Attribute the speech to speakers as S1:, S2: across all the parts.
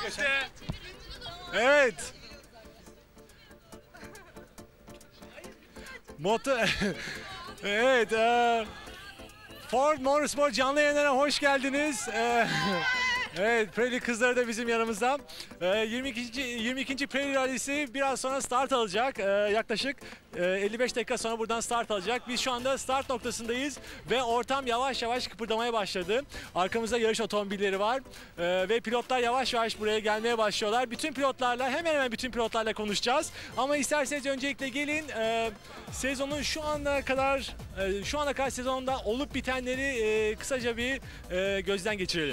S1: Evet. Evet. Ford Motorsport canlı yayınlarına hoş geldiniz. Evet, Pirelli kızları da bizim yanımızda. 22. Pirelli Rally'si biraz sonra start alacak. Yaklaşık 55 dakika sonra buradan start alacak. Biz şu anda start noktasındayız ve ortam yavaş yavaş kıpırdamaya başladı. Arkamızda yarış otomobilleri var ve pilotlar yavaş yavaş buraya gelmeye başlıyorlar. Bütün pilotlarla, hemen hemen bütün pilotlarla konuşacağız. Ama isterseniz öncelikle gelin sezonun şu ana kadar sezonda olup bitenleri kısaca bir gözden geçirelim.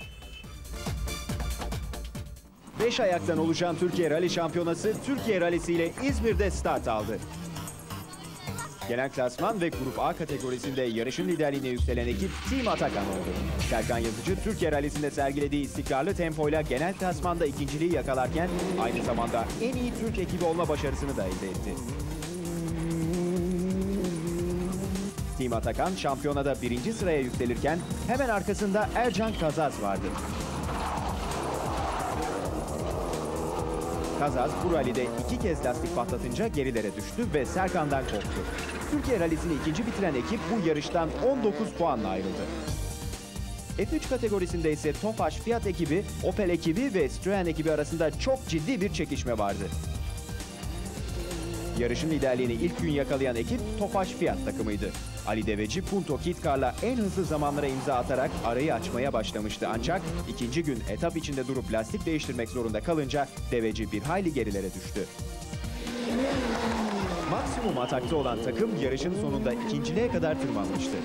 S2: 5 ayaktan oluşan Türkiye Rally Şampiyonası Türkiye Rally'si ile İzmir'de start aldı. Genel klasman ve Grup A kategorisinde yarışın liderliğine yükselen ekip Team Atakan oldu. Serkan Yazıcı Türkiye Rally'sinde sergilediği istikrarlı tempoyla genel klasmanda ikinciliği yakalarken aynı zamanda en iyi Türk ekibi olma başarısını da elde etti. Team Atakan şampiyonada 1. sıraya yükselirken hemen arkasında Ercan Kazaz vardı. Kazaz bu rallide 2 kez lastik patlatınca gerilere düştü ve Serkan'dan koptu. Türkiye Rally'sini ikinci bitiren ekip bu yarıştan 19 puanla ayrıldı. F3 kategorisinde ise Tofaş Fiat ekibi, Opel ekibi ve Citroen ekibi arasında çok ciddi bir çekişme vardı. Yarışın liderliğini ilk gün yakalayan ekip Tofaş Fiat takımıydı. Ali Deveci Punto Kitcar'la en hızlı zamanlara imza atarak arayı açmaya başlamıştı. Ancak ikinci gün etap içinde durup lastik değiştirmek zorunda kalınca Deveci bir hayli gerilere düştü. Maksimum atakta olan takım yarışın sonunda ikinciliğe kadar tırmanmıştı.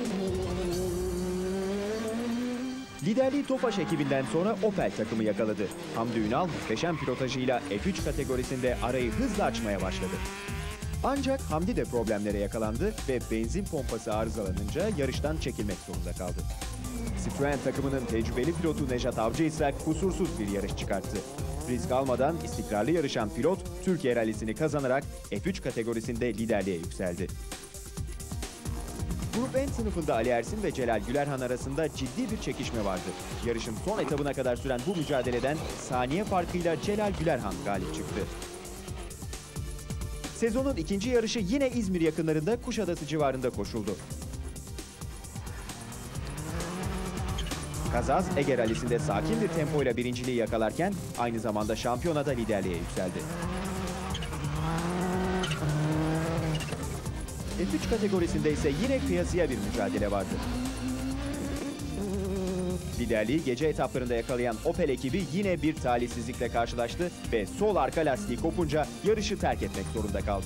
S2: Liderliği Tofaş ekibinden sonra Opel takımı yakaladı. Hamdi Ünal muhteşem pilotajıyla F3 kategorisinde arayı hızla açmaya başladı. Ancak Hamdi de problemlere yakalandı ve benzin pompası arızalanınca yarıştan çekilmek zorunda kaldı. Citroen takımının tecrübeli pilotu Nejat Avcı ise kusursuz bir yarış çıkarttı. Risk almadan istikrarlı yarışan pilot Türkiye Rally'sini kazanarak F3 kategorisinde liderliğe yükseldi. Grup N sınıfında Ali Ersin ve Celal Gülerhan arasında ciddi bir çekişme vardı. Yarışın son etabına kadar süren bu mücadeleden saniye farkıyla Celal Gülerhan galip çıktı. Sezonun ikinci yarışı yine İzmir yakınlarında Kuşadası civarında koşuldu. Kazaz, Ege Rally'sinde sakin bir tempoyla birinciliği yakalarken aynı zamanda şampiyonada liderliğe yükseldi. F3 kategorisinde ise yine kıyasıya bir mücadele vardı. Liderliği gece etaplarında yakalayan Opel ekibi yine bir talihsizlikle karşılaştı ve sol arka lastiği kopunca yarışı terk etmek zorunda kaldı.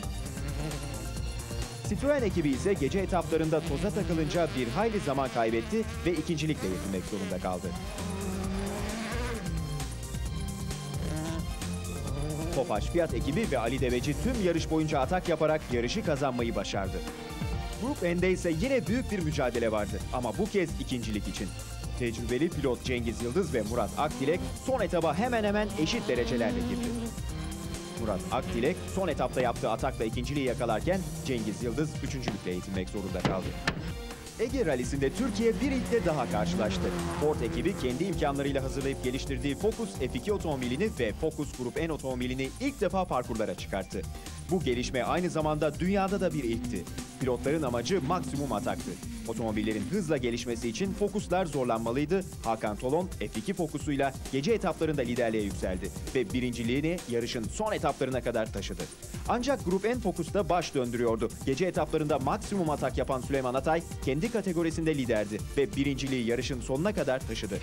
S2: Citroen ekibi ise gece etaplarında toza takılınca bir hayli zaman kaybetti ve ikincilikle yetinmek zorunda kaldı. Tofaş Fiat ekibi ve Ali Deveci tüm yarış boyunca atak yaparak yarışı kazanmayı başardı. Grup N'de ise yine büyük bir mücadele vardı ama bu kez ikincilik için. Tecrübeli pilot Cengiz Yıldız ve Murat Akdilek son etaba hemen hemen eşit derecelerle girdi. Murat Akdilek son etapta yaptığı atakla ikinciliği yakalarken Cengiz Yıldız üçüncülükle yetinmek zorunda kaldı. Ege Rally'sinde Türkiye bir ilkle daha karşılaştı. Ford ekibi kendi imkanlarıyla hazırlayıp geliştirdiği Focus F2 otomobilini ve Focus Grup N otomobilini ilk defa parkurlara çıkarttı. Bu gelişme aynı zamanda dünyada da bir ilkti. Pilotların amacı maksimum ataktı. Otomobillerin hızla gelişmesi için Focus'lar zorlanmalıydı. Hakan Tolon F2 Focus'uyla gece etaplarında liderliğe yükseldi ve birinciliğini yarışın son etaplarına kadar taşıdı. Ancak Grup N Focus'ta baş döndürüyordu. Gece etaplarında maksimum atak yapan Süleyman Atay kendi kategorisinde liderdi ve birinciliği yarışın sonuna kadar taşıdı.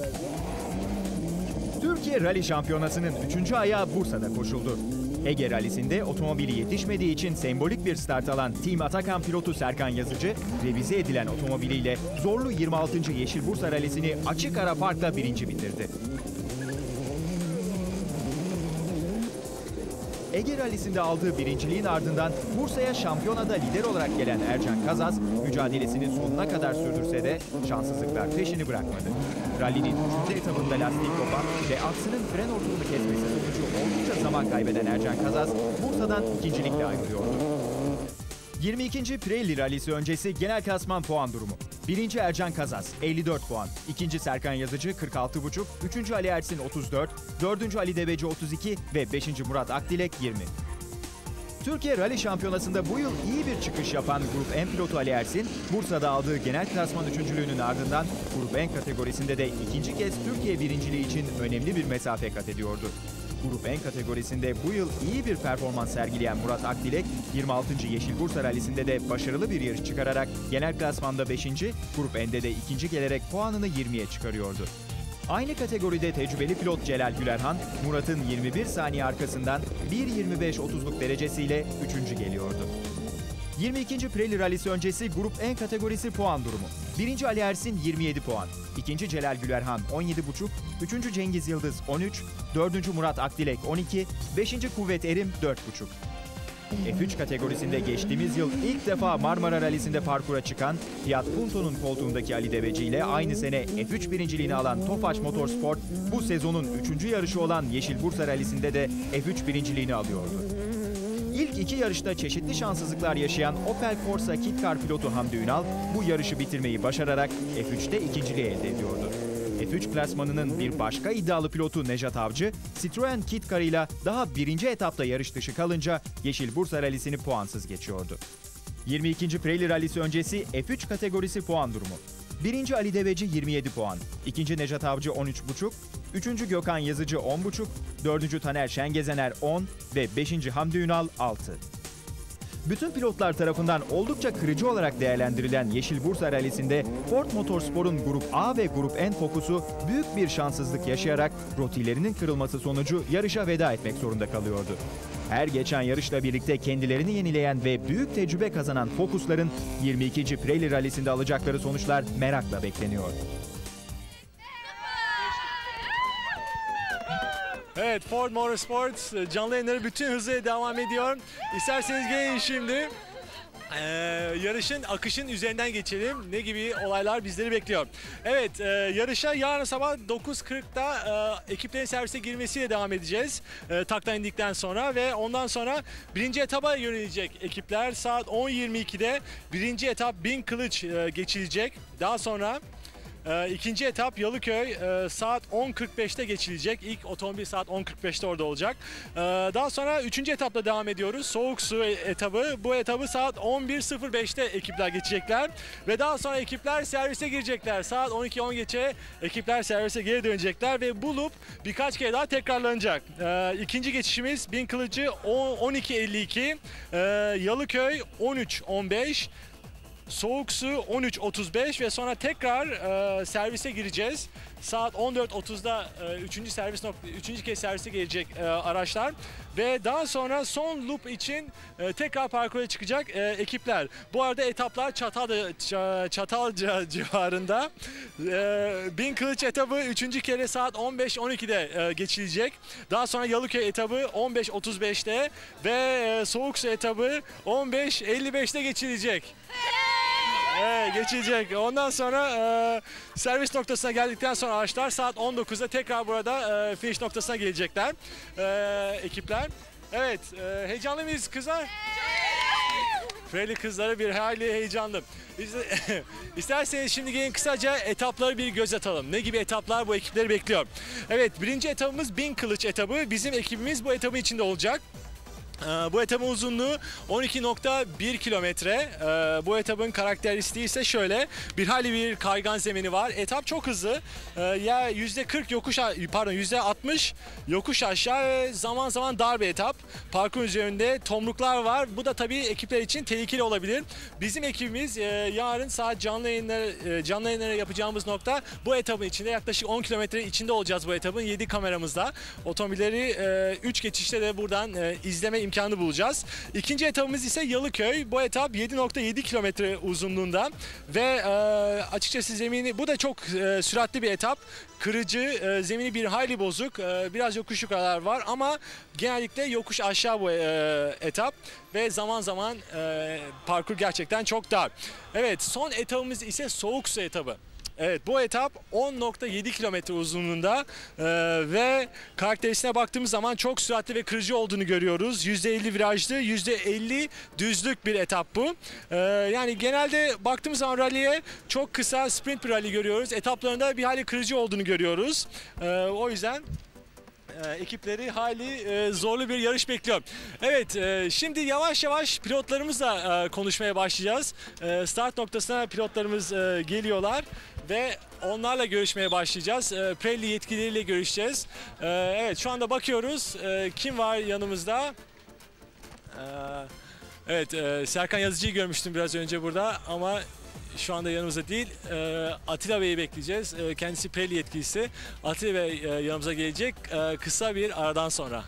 S2: Türkiye Rally Şampiyonası'nın 3. ayağı Bursa'da koşuldu. Ege Rally'sinde otomobili yetişmediği için sembolik bir start alan Team Atakan pilotu Serkan Yazıcı, revize edilen otomobiliyle zorlu 26. Yeşil Bursa Rally'sini açık ara farkla birinci bitirdi. Ege Rally'sinde aldığı birinciliğin ardından Bursa'ya şampiyonada lider olarak gelen Ercan Kazaz, mücadelesini sonuna kadar sürdürse de şanssızlıklar peşini bırakmadı. Rally'nin 3. etabında lastiği kopan ve aksının fren hortumunu kesmesi sonucu oldukça zaman kaybeden Ercan Kazaz, Bursa'dan ikincilikle ayrılıyordu. 22. Pirelli Rallisi öncesi genel klasman puan durumu. 1. Ercan Kazas 54 puan, 2. Serkan Yazıcı 46,5, 3. Ali Ersin 34, 4. Ali Deveci 32 ve 5. Murat Akdilek 20. Türkiye Rally Şampiyonası'nda bu yıl iyi bir çıkış yapan Grup N pilotu Ali Ersin, Bursa'da aldığı genel klasman üçüncülüğünün ardından Grup N kategorisinde de ikinci kez Türkiye birinciliği için önemli bir mesafe kat ediyordu. Grup N kategorisinde bu yıl iyi bir performans sergileyen Murat Akdilek, 26. Yeşil Bursa Rallisi'nde de başarılı bir yarış çıkararak genel klasmanda 5. Grup N'de de ikinci gelerek puanını 20'ye çıkarıyordu. Aynı kategoride tecrübeli pilot Celal Gülerhan, Murat'ın 21 saniye arkasından 1.25.30'luk derecesiyle 3. geliyordu. 22. Pirelli Rallisi öncesi Grup N kategorisi puan durumu. 1. Ali Ersin 27 puan, 2. Celal Gülerhan 17,5, 3. Cengiz Yıldız 13, 4. Murat Akdilek 12, 5. Kuvvet Erim 4,5. F3 kategorisinde geçtiğimiz yıl ilk defa Marmara Rallisi'nde parkura çıkan Fiat Punto'nun koltuğundaki Ali Deveci ile aynı sene F3 birinciliğini alan Tofaş Motorsport bu sezonun 3. yarışı olan Yeşil Bursa Rallisi'nde de F3 birinciliğini alıyordu. İlk iki yarışta çeşitli şanssızlıklar yaşayan Opel Corsa Kit Car pilotu Hamdi Ünal bu yarışı bitirmeyi başararak F3'te ikinciliği elde ediyordu. F3 klasmanının bir başka iddialı pilotu Nejat Avcı, Citroen Kit Car ile daha birinci etapta yarış dışı kalınca Yeşil Bursa Rallisi'ni puansız geçiyordu. 22. Pirelli Rallisi öncesi F3 kategorisi puan durumu. 1. Ali Deveci 27 puan, 2. Nejat Avcı 13,5, 3. Gökhan Yazıcı 10,5, 4. Taner Şengezener 10 ve 5. Hamdi Ünal 6. Bütün pilotlar tarafından oldukça kırıcı olarak değerlendirilen Yeşil Bursa Rallisi'nde Ford Motorsport'un Grup A ve Grup N fokusu büyük bir şanssızlık yaşayarak rotilerinin kırılması sonucu yarışa veda etmek zorunda kalıyordu. Her geçen yarışla birlikte kendilerini yenileyen ve büyük tecrübe kazanan Focus'ların 22. Pirelli Rallisi'nde alacakları sonuçlar merakla bekleniyor.
S1: Evet, Ford Motorsport canlı yayınları bütün hızıyla devam ediyor. İsterseniz gelin şimdi yarışın akışın üzerinden geçelim. Ne gibi olaylar bizleri bekliyor? Evet, yarışa yarın sabah 9.40'da ekiplerin servise girmesiyle devam edeceğiz. Taktan indikten sonra ve ondan sonra birinci etaba yönelecek ekipler saat 10.22'de birinci etap Bin Kılıç geçilecek. Daha sonra İkinci etap Yalıköy saat 10.45'te geçilecek. İlk otomobil saat 10.45'te orada olacak. Daha sonra üçüncü etapla devam ediyoruz. Soğuk su etabı. Bu etabı saat 11.05'te ekipler geçecekler. Ve daha sonra ekipler servise girecekler. Saat 12.10 geçe ekipler servise geri dönecekler ve bu loop birkaç kere daha tekrarlanacak. İkinci geçişimiz Bin Kılıcı 12.52, Yalıköy 13.15, Soğuk su 13.35 ve sonra tekrar servise gireceğiz. Saat 14.30'da üçüncü kez servise gelecek araçlar ve daha sonra son loop için tekrar parkura çıkacak ekipler. Bu arada etaplar Çatalca civarında. Bin Kılıç etabı 3. kere saat 15.12'de geçilecek. Daha sonra Yalıköy etabı 15.35'te ve Soğuk su etabı 15.55'te geçilecek. Evet, geçilecek. Ondan sonra servis noktasına geldikten sonra araçlar saat 19'da tekrar burada finish noktasına gelecekler ekipler. Evet, heyecanlı mıyız kızlar? Pirelli kızları bir hayli heyecanlı. İsterseniz şimdi gelin kısaca etapları bir göz atalım. Ne gibi etaplar bu ekipleri bekliyor? Evet, birinci etapımız Bin Kılıç etabı. Bizim ekibimiz bu etabın içinde olacak. Bu etapın uzunluğu 12.1 kilometre. Bu etapın karakteristiği ise şöyle. Bir hayli bir kaygan zemini var. Etap çok hızlı. Ya %40 yokuş, pardon %60 yokuş aşağı ve zaman zaman dar bir etap. Parkur üzerinde tomruklar var. Bu da tabii ekipler için tehlikeli olabilir. Bizim ekibimiz yarın saat canlı yayınları yapacağımız nokta bu etapın içinde. Yaklaşık 10 kilometre içinde olacağız bu etapın 7 kameramızla. Otomobilleri 3 geçişte de buradan izleme imkanı bulacağız. İkinci etapımız ise Yalıköy. Bu etap 7.7 kilometre uzunluğunda ve açıkçası zemini, bu da çok süratli bir etap. Kırıcı, zemini bir hayli bozuk, biraz yokuş yukarılar var ama genellikle yokuş aşağı bu etap ve zaman zaman parkur gerçekten çok dar. Evet, son etapımız ise Soğuk su etabı. Evet, bu etap 10.7 kilometre uzunluğunda ve karakteristiğine baktığımız zaman çok süratli ve kırıcı olduğunu görüyoruz. %50 virajlı, %50 düzlük bir etap bu. Yani genelde baktığımız zaman rally'e çok kısa sprint bir rally görüyoruz. Etaplarında bir hali kırıcı olduğunu görüyoruz. O yüzden ekipleri hali zorlu bir yarış bekliyor. Evet, şimdi yavaş yavaş pilotlarımızla konuşmaya başlayacağız. Start noktasına pilotlarımız geliyorlar ve onlarla görüşmeye başlayacağız. Pirelli yetkilileriyle görüşeceğiz. Evet, şu anda bakıyoruz. Kim var yanımızda? Evet, Serkan Yazıcı'yı görmüştüm biraz önce burada ama şu anda yanımızda değil. Atilla Bey'i bekleyeceğiz. Kendisi Pirelli yetkilisi. Atilla Bey yanımıza gelecek kısa bir aradan sonra.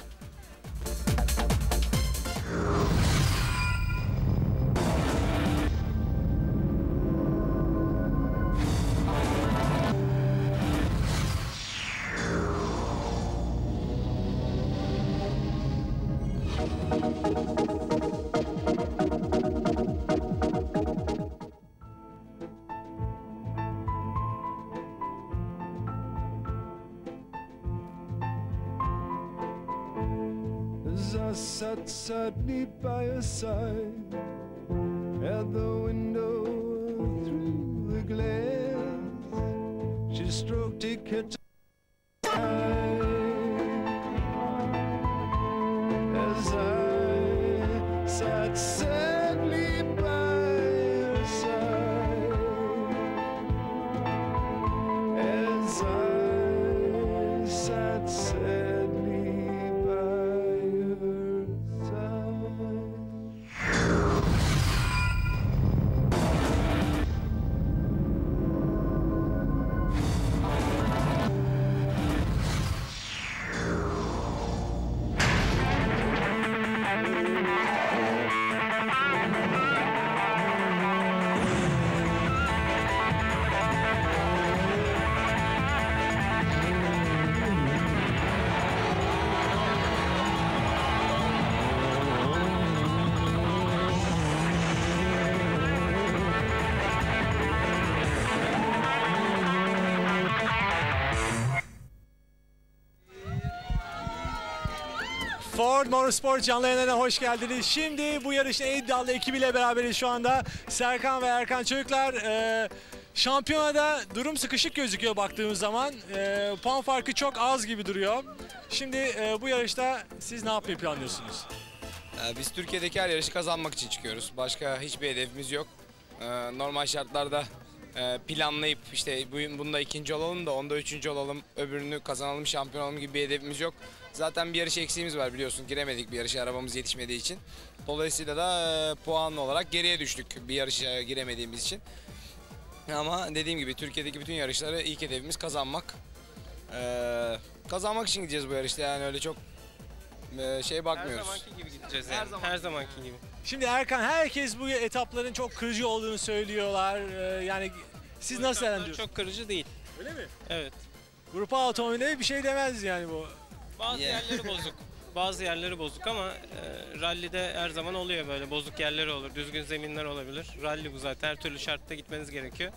S3: As I sat sadly by her side at the window through the glass, she stroked a cat's eye as I sat sadly by her side, as I sat sadly by her side.
S1: Ford Motorsport canlı yayınlarına hoş geldiniz. Şimdi bu yarışın en iddialı ekibiyle beraberiz şu anda. Serkan ve Erkan çocuklar. Şampiyonada durum sıkışık gözüküyor baktığımız zaman. Puan farkı çok az gibi duruyor. Şimdi bu yarışta siz ne yapmayı planlıyorsunuz?
S4: Biz Türkiye'deki her yarışı kazanmak için çıkıyoruz. Başka hiçbir hedefimiz yok. Normal şartlarda planlayıp işte bunda ikinci olalım da onda üçüncü olalım, öbürünü kazanalım, şampiyon olalım gibi bir hedefimiz yok. Zaten bir yarış eksiğimiz var, biliyorsun, giremedik bir yarışa arabamız yetişmediği için. Dolayısıyla da puan olarak geriye düştük bir yarışa giremediğimiz için. Ama dediğim gibi Türkiye'deki bütün yarışları ilk hedefimiz kazanmak. Kazanmak için gideceğiz bu yarışta, yani öyle çok bakmıyoruz.
S5: Her zamanki gibi gideceğiz yani. Her zamanki gibi.
S1: Şimdi Erkan, herkes bu etapların çok kırıcı olduğunu söylüyorlar. Yani siz nasıl değerlendiriyorsunuz?
S5: Çok kırıcı değil.
S1: Öyle mi?
S5: Evet.
S1: Grup A otomobile bir şey demez yani bu.
S5: Bazı yerleri bozuk. Bazı yerleri bozuk ama rallide her zaman oluyor böyle. Bozuk yerleri olur, düzgün zeminler olabilir. Rally bu zaten. Her türlü şartta gitmeniz gerekiyor.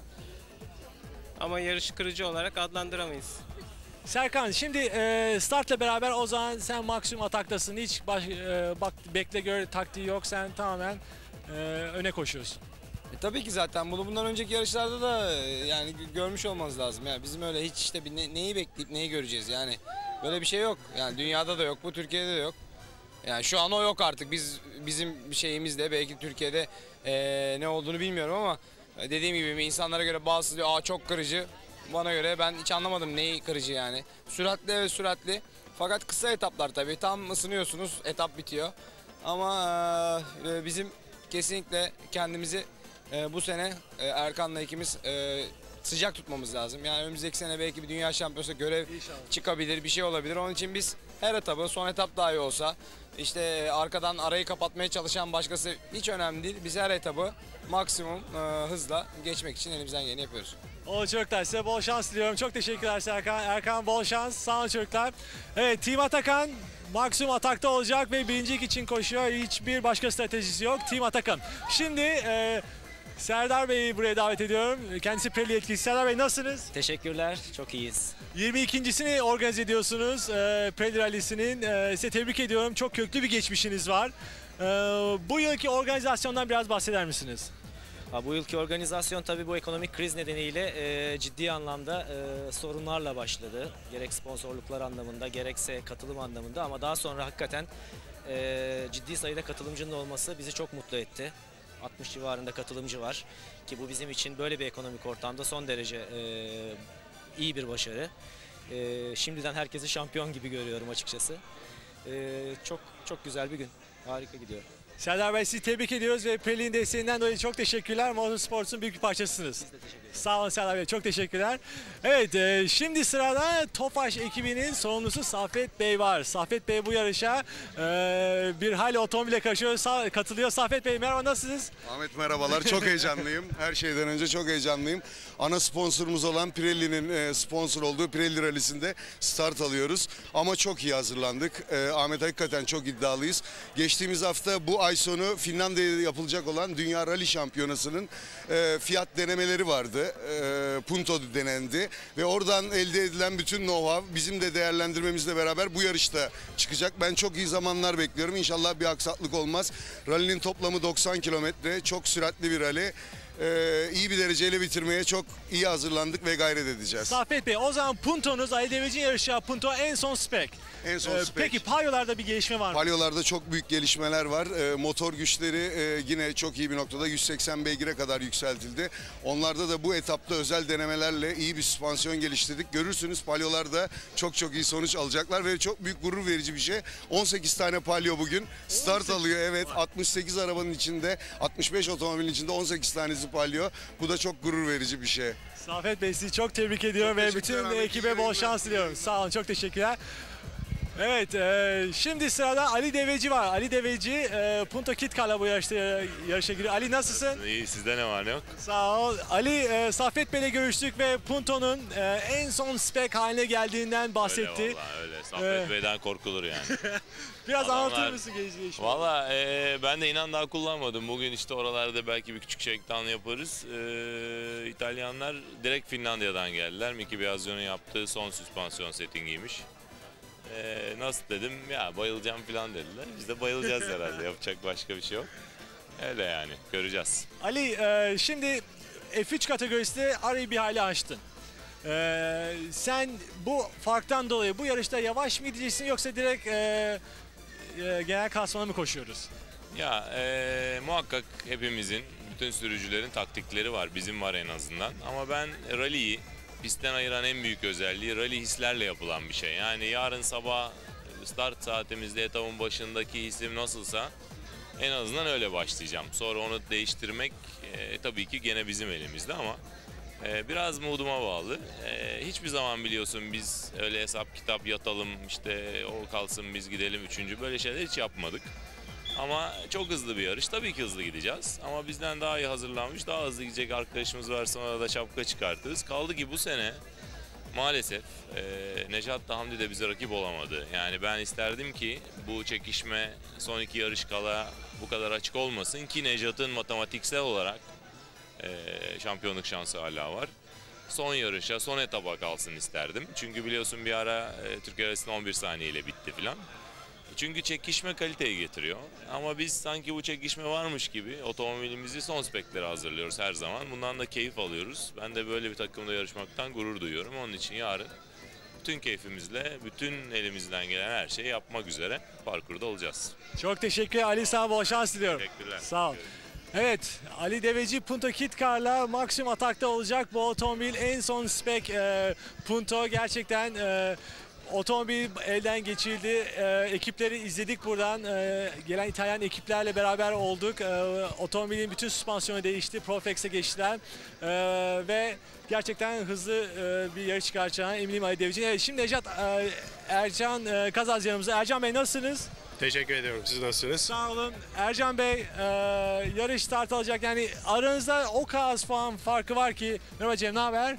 S5: Ama yarışı kırıcı olarak adlandıramayız.
S1: Serkan, şimdi startla beraber o zaman sen maksimum ataktasın. Hiç bekle gör taktiği yok. Sen tamamen öne koşuyorsun.
S4: Tabii ki zaten bundan önceki yarışlarda da yani görmüş olmanız lazım. Yani bizim öyle hiç işte neyi bekleyip neyi göreceğiz yani. Böyle bir şey yok. Yani dünyada da yok, bu Türkiye'de de yok. Yani şu an o yok artık. Bizim bir şeyimiz de belki Türkiye'de ne olduğunu bilmiyorum ama dediğim gibi insanlara göre bazısı diyor çok kırıcı. Bana göre ben hiç anlamadım neyi kırıcı yani. Süratli, evet süratli. Fakat kısa etaplar tabii. Tam ısınıyorsunuz, etap bitiyor. Ama bizim kesinlikle kendimizi bu sene Erkan'la ikimiz sıcak tutmamız lazım. Yani önümüzdeki sene belki bir dünya şampiyonası görev çıkabilir, bir şey olabilir. Onun için biz her etabı, son etap dahi olsa, işte arkadan arayı kapatmaya çalışan başkası hiç önemli değil. Biz her etabı maksimum hızla geçmek için elimizden geleni yapıyoruz.
S1: O çocuklar, size bol şans diliyorum. Çok teşekkürler Serkan. Erkan, bol şans. Sağ olun çocuklar. Evet, Team Atakan maksimum atakta olacak ve birincilik için koşuyor. Hiçbir başka stratejisi yok. Team Atakan. Şimdi Serdar Bey'i buraya davet ediyorum. Kendisi Pirelli yetkilisi. Serdar Bey nasılsınız?
S6: Teşekkürler, çok iyiyiz.
S1: 22.sini organize ediyorsunuz Pirelli Rally'sinin. Size tebrik ediyorum. Çok köklü bir geçmişiniz var. Bu yılki organizasyondan biraz bahseder misiniz?
S6: Bu yılki organizasyon tabii bu ekonomik kriz nedeniyle ciddi anlamda sorunlarla başladı. Gerek sponsorluklar anlamında, gerekse katılım anlamında, ama daha sonra hakikaten ciddi sayıda katılımcının olması bizi çok mutlu etti. 60 civarında katılımcı var ki bu bizim için böyle bir ekonomik ortamda son derece iyi bir başarı. Şimdiden herkesi şampiyon gibi görüyorum açıkçası. Çok güzel bir gün. Harika gidiyor.
S1: Serdar Bey, sizi tebrik ediyoruz ve Pirelli'nin desteğinden dolayı çok teşekkürler. Motorsports'un büyük bir parçasısınız.
S6: Biz de teşekkür ederiz.
S1: Sağ olun Serdar Bey, çok teşekkürler. Evet, şimdi sırada Tofaş ekibinin sorumlusu Saffet Bey var. Saffet Bey bu yarışa bir hayli otomobile katılıyor. Saffet Bey merhaba, nasılsınız?
S7: Ahmet merhabalar, çok heyecanlıyım. Her şeyden önce çok heyecanlıyım. Ana sponsorumuz olan Pirelli'nin sponsor olduğu Pirelli Rally'sinde start alıyoruz. Ama çok iyi hazırlandık. Ahmet, hakikaten çok iddialıyız. Geçtiğimiz hafta bu ay sonu Finlandiya'da yapılacak olan Dünya Rally Şampiyonası'nın fiyat denemeleri vardı. Punto denendi ve oradan elde edilen bütün know-how bizim de değerlendirmemizle beraber bu yarışta çıkacak. Ben çok iyi zamanlar bekliyorum. İnşallah bir aksaklık olmaz. Rally'nin toplamı 90 kilometre. Çok süratli bir rally. İyi bir dereceyle bitirmeye çok iyi hazırlandık ve gayret edeceğiz.
S1: Saffet Bey, o zaman Punto'nuz, Ali Deveci'nin yarışacağı Punto en son spec.
S7: En son spec.
S1: Peki palyolarda bir gelişme var mı?
S7: Palyolarda çok büyük gelişmeler var. Motor güçleri yine çok iyi bir noktada 180 beygire kadar yükseltildi. Onlarda da bu etapta özel denemelerle iyi bir süspansiyon geliştirdik. Görürsünüz palyolarda çok iyi sonuç alacaklar ve çok büyük gurur verici bir şey. 18 tane palyo bugün start alıyor. Evet, 68 arabanın içinde, 65 otomobilin içinde 18 tanesi palyo. Bu da çok gurur verici bir şey.
S1: Saffet Bey, sizi çok tebrik ediyorum ve bütün
S7: teşekkürler abi.
S1: ekibe bol şans diliyorum. Sağ olun, çok teşekkürler. Evet, şimdi sırada Ali Deveci var. Ali Deveci, Punto Kitcar'la bu yarışa giriyor. Ali nasılsın?
S8: İyi, sizde ne var ne yok?
S1: Sağ ol. Ali, Saffet Bey'le görüştük ve Punto'nun en son spec haline geldiğinden bahsetti.
S8: Öyle valla öyle. Saffet Bey'den korkulur yani.
S1: Biraz
S8: Adamlar-
S1: anlatır mısın gelişmeyi?
S8: Valla ben de inan daha kullanmadım. Bugün işte oralarda belki bir küçük shakedown yaparız. İtalyanlar direkt Finlandiya'dan geldiler. Miki Biasio'nun yaptığı son süspansiyon settingiymiş. Nasıl dedim, ya bayılacağım falan dediler. Biz de bayılacağız herhalde. Yapacak başka bir şey yok. Öyle yani, göreceğiz.
S1: Ali, şimdi F3 kategorisinde arayı bir hayli açtın. Sen bu farktan dolayı bu yarışta yavaş mı gideceksin yoksa direkt genel klasmana mı koşuyoruz?
S8: Ya muhakkak hepimizin, bütün sürücülerin taktikleri var. Bizim var en azından. Ama ben rally'yi, pistten ayıran en büyük özelliği rally hislerle yapılan bir şey. Yani yarın sabah start saatimizde etapın başındaki hissim nasılsa en azından öyle başlayacağım. Sonra onu değiştirmek tabii ki gene bizim elimizde ama biraz moduma bağlı. Hiçbir zaman biliyorsun biz öyle hesap kitap yatalım, işte o kalsın biz gidelim üçüncü, böyle şeyler hiç yapmadık. Ama çok hızlı bir yarış. Tabii ki hızlı gideceğiz. Ama bizden daha iyi hazırlanmış, daha hızlı gidecek arkadaşımız varsa ona da şapka çıkartırız. Kaldı ki bu sene maalesef Nejat da Hamdi de bize rakip olamadı. Yani ben isterdim ki bu çekişme son iki yarış kala bu kadar açık olmasın ki Nejat'ın matematiksel olarak şampiyonluk şansı hala var. Son yarışa, son etaba kalsın isterdim. Çünkü biliyorsun bir ara Türkiye arasında 11 saniyeyle bitti filan. Çünkü çekişme kaliteyi getiriyor. Ama biz sanki bu çekişme varmış gibi otomobilimizi son spekleri hazırlıyoruz her zaman. Bundan da keyif alıyoruz. Ben de böyle bir takımda yarışmaktan gurur duyuyorum. Onun için yarın bütün keyfimizle, bütün elimizden gelen her şeyi yapmak üzere parkurda olacağız.
S1: Çok teşekkür Ali, sana bol şans diliyorum.
S8: Teşekkürler.
S1: Sağ ol. Evet, Ali Deveci Punto Kitcar'la maksimum atakta olacak. Bu otomobil en son spec Punto. Gerçekten otomobil elden geçirildi. Ekipleri izledik buradan. Gelen İtalyan ekiplerle beraber olduk. Otomobilin bütün süspansiyonu değişti. Proflex'e geçtiler. Ve gerçekten hızlı bir yarış çıkaracağına eminim Ali Deveci'nin. Evet, şimdi Nejat Ercan Kazaz yanımızda. Ercan Bey nasılsınız?
S9: Teşekkür ediyorum. Siz nasılsınız?
S1: Sağ olun. Ercan Bey, yarış start alacak. Yani aranızda o kadar az puan farkı var ki. Merhaba Cem, ne haber?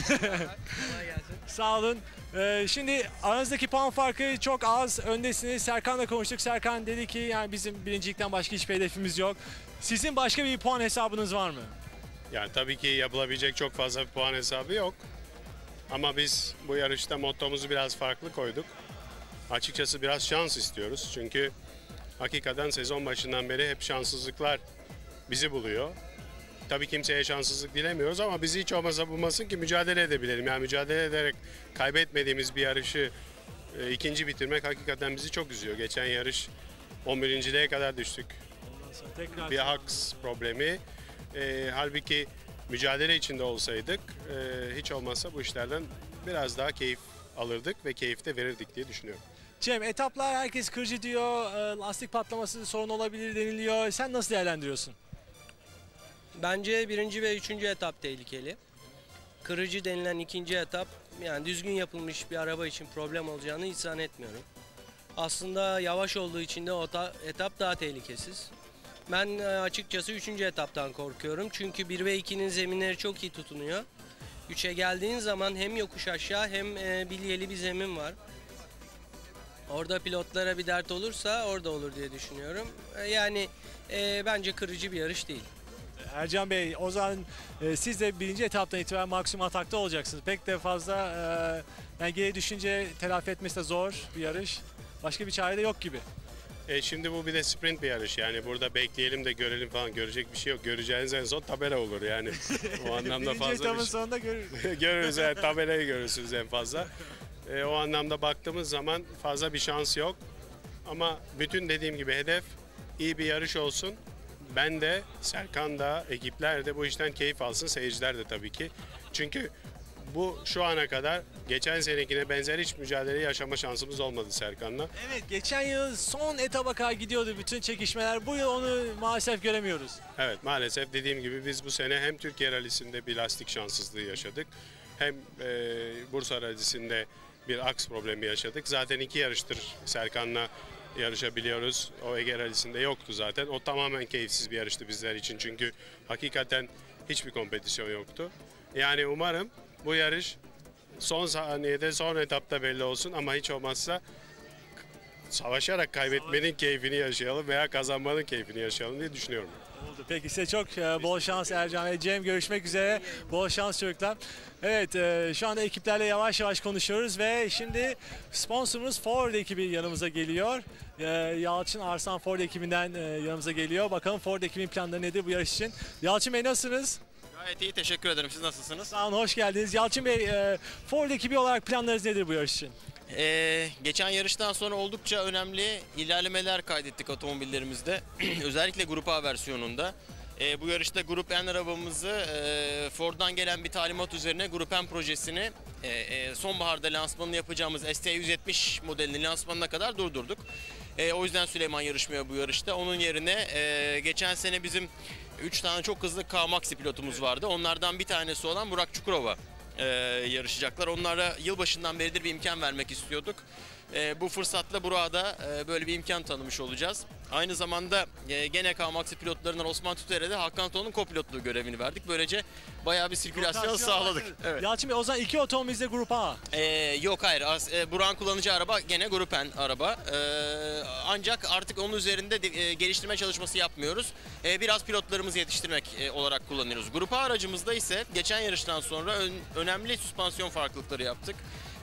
S1: Sağ olun. Şimdi aranızdaki puan farkı çok az. Öndesiniz. Serkan'la konuştuk. Serkan dedi ki yani bizim birincilikten başka hiçbir hedefimiz yok. Sizin başka bir puan hesabınız var mı?
S9: Yani tabii ki yapılabilecek çok fazla bir puan hesabı yok. Ama biz bu yarışta mottomuzu biraz farklı koyduk. Açıkçası biraz şans istiyoruz. Çünkü hakikaten sezon başından beri hep şanssızlıklar bizi buluyor. Tabii kimseye şanssızlık dilemiyoruz ama bizi hiç olmazsa bulmasın ki mücadele edebilelim. Yani mücadele ederek kaybetmediğimiz bir yarışı ikinci bitirmek hakikaten bizi çok üzüyor. Geçen yarış 11.liğe kadar düştük.
S1: Tekrar
S9: Bir haks problemi. Halbuki mücadele içinde olsaydık hiç olmazsa bu işlerden biraz daha keyif alırdık ve keyif de verirdik diye düşünüyorum.
S1: Cem, etaplar herkes kırıcı diyor, lastik patlaması sorun olabilir deniliyor. Sen nasıl değerlendiriyorsun?
S10: Bence birinci ve üçüncü etap tehlikeli. Kırıcı denilen ikinci etap, yani düzgün yapılmış bir araba için problem olacağını hiç zannetmiyorum. Aslında yavaş olduğu için de o etap daha tehlikesiz. Ben açıkçası üçüncü etaptan korkuyorum. Çünkü 1 ve 2'nin zeminleri çok iyi tutunuyor. 3'e geldiğin zaman hem yokuş aşağı hem bilyeli bir zemin var. Orada pilotlara bir dert olursa orada olur diye düşünüyorum. Yani bence kırıcı bir yarış değil.
S1: Ercan Bey, o zaman siz de birinci etaptan itibaren maksimum atakta olacaksınız. Pek de fazla yani geri düşünce telafi etmesi de zor bir yarış. Başka bir çare de yok gibi.
S9: Şimdi bu bir de sprint bir yarış. Yani burada bekleyelim de görelim falan, görecek bir şey yok. Göreceğiniz en son tabela olur yani. O anlamda
S1: Birinci
S9: fazla
S1: etapın
S9: bir şey.
S1: sonunda görürüz.
S9: Görürüz, evet, tabelayı görürsünüz en fazla. O anlamda baktığımız zaman fazla bir şans yok. Ama bütün dediğim gibi hedef iyi bir yarış olsun. Ben de, Serkan da, ekipler de bu işten keyif alsın, seyirciler de tabii ki. Çünkü bu şu ana kadar geçen senekine benzer hiç mücadele yaşama şansımız olmadı Serkan'la.
S1: Evet, geçen yıl son etaba kadar gidiyordu bütün çekişmeler. Bu yıl onu maalesef göremiyoruz.
S9: Evet, maalesef dediğim gibi biz bu sene hem Türkiye Rally'sinde bir lastik şanssızlığı yaşadık. Hem Bursa Rally'sinde bir aks problemi yaşadık. Zaten 2 yarıştır Serkan'la yarışabiliyoruz. O Ege Rally'sinde yoktu zaten. O tamamen keyifsiz bir yarıştı bizler için. Çünkü hakikaten hiçbir kompetisyon yoktu. Yani umarım bu yarış son saniyede, son etapta belli olsun ama hiç olmazsa savaşarak kaybetmenin keyfini yaşayalım veya kazanmanın keyfini yaşayalım diye düşünüyorum.
S1: Oldu. Peki size çok bol şans Ercan ve Cem. Görüşmek üzere. Bol şans çocuklar. Evet, şu anda ekiplerle yavaş yavaş konuşuyoruz ve şimdi sponsorumuz Ford ekibi yanımıza geliyor. Yalçın Arslan Ford ekibinden yanımıza geliyor. Bakalım Ford ekibinin planları nedir bu yarış için? Yalçın Bey, nasılsınız?
S11: Gayet iyi, teşekkür ederim. Siz nasılsınız?
S1: Sağ olun, hoş geldiniz. Yalçın Bey, Ford ekibi olarak planlarınız nedir bu yarış için?
S11: Geçen yarıştan sonra oldukça önemli ilerlemeler kaydettik otomobillerimizde. Özellikle Grup A versiyonunda. Bu yarışta Grup N arabamızı Ford'dan gelen bir talimat üzerine Grup N projesini sonbaharda lansmanını yapacağımız ST170 modelinin lansmanına kadar durdurduk. O yüzden Süleyman yarışmıyor bu yarışta. Onun yerine geçen sene bizim 3 tane çok hızlı K-Maxi pilotumuz vardı. Onlardan bir tanesi olan Burak Çukurova yarışacaklar. Onlara yılbaşından beridir bir imkan vermek istiyorduk. Bu fırsatla Burak'a da böyle bir imkan tanımış olacağız. Aynı zamanda gene K-Maxi pilotlarından Osman Tüter'e de Hakan Ton'un kopilotluğu görevini verdik. Böylece bayağı bir sirkülasyon sağladık. Evet.
S1: Yalçın Bey, o zaman 2 otomobilde Grup A.
S11: Yok, hayır. Burak'ın kullanacağı araba gene Grup N araba. Ancak artık onun üzerinde geliştirme çalışması yapmıyoruz. Biraz pilotlarımızı yetiştirmek olarak kullanıyoruz. Grup A aracımızda ise geçen yarıştan sonra önemli süspansiyon farklılıkları yaptık.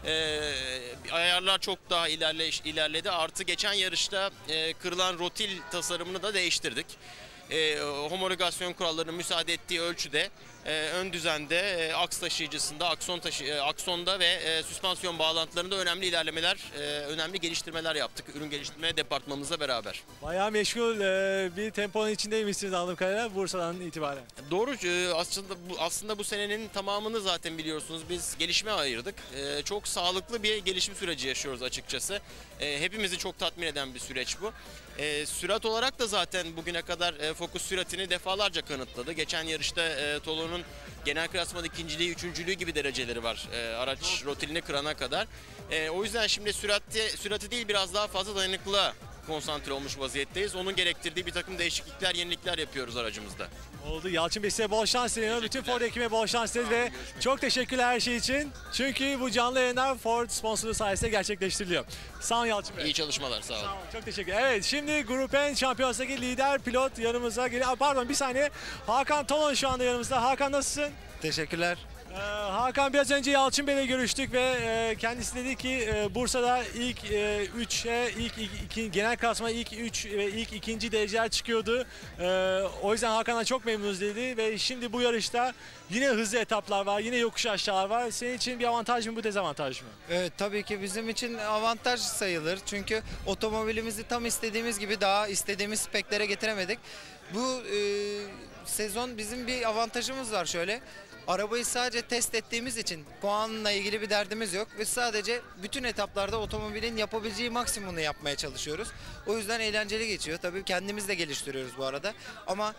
S11: Ayarlar çok daha ilerledi. Artı geçen yarışta kırılan rotil tasarımını da değiştirdik. Homologasyon kurallarının müsaade ettiği ölçüde ön düzende, aks taşıyıcısında, aksonda ve süspansiyon bağlantılarında önemli ilerlemeler, önemli geliştirmeler yaptık. Ürün geliştirme departmanımızla beraber.
S1: Bayağı meşgul bir temponun içindeymişsiniz anladığım kadarıyla Bursa'dan itibaren.
S11: Doğru. Aslında bu senenin tamamını zaten biliyorsunuz biz gelişime ayırdık. Çok sağlıklı bir gelişim süreci yaşıyoruz açıkçası. Hepimizi çok tatmin eden bir süreç bu. Sürat olarak da zaten bugüne kadar Focus süratini defalarca kanıtladı. Geçen yarışta Tolo'nun genel klasmanda ikinciliği, üçüncülüğü gibi dereceleri var araç rotilini kırana kadar. O yüzden şimdi sürati değil biraz daha fazla dayanıklılığa konsantre olmuş vaziyetteyiz. Onun gerektirdiği bir takım değişiklikler, yenilikler yapıyoruz aracımızda.
S1: Oldu. Yalçın Bey size bol şans diliyorum. Bütün Ford ekibine bol şans dileriz ve çok teşekkürler her şey için. Çünkü bu canlı yayınlar Ford sponsorluğu sayesinde gerçekleştiriliyor. Sağ olun Yalçın Bey.
S11: İyi çalışmalar, sağ olun.
S1: Sağ olun, çok teşekkür ederim. Evet, şimdi Grup N Şampiyonası'ndaki lider pilot yanımıza geliyor. Pardon, bir saniye. Hakan Tolon şu anda yanımızda. Hakan nasılsın?
S12: Teşekkürler.
S1: Hakan, biraz önce Yalçın Bey'le görüştük ve kendisi dedi ki Bursa'da ilk 3'e, genel klasmana ilk 3 ve ilk 2. dereceler çıkıyordu. O yüzden Hakan'dan çok memnunuz dedi ve şimdi bu yarışta yine hızlı etaplar var, yine yokuş aşağılar var. Senin için bir avantaj mı, bu dezavantaj mı?
S12: Evet, tabii ki bizim için avantaj sayılır. Çünkü otomobilimizi tam istediğimiz gibi daha istediğimiz speklere getiremedik. Bu sezon bizim bir avantajımız var şöyle. Arabayı sadece test ettiğimiz için puanla ilgili bir derdimiz yok ve sadece bütün etaplarda otomobilin yapabileceği maksimumunu yapmaya çalışıyoruz. O yüzden eğlenceli geçiyor. Tabii kendimiz de geliştiriyoruz bu arada ama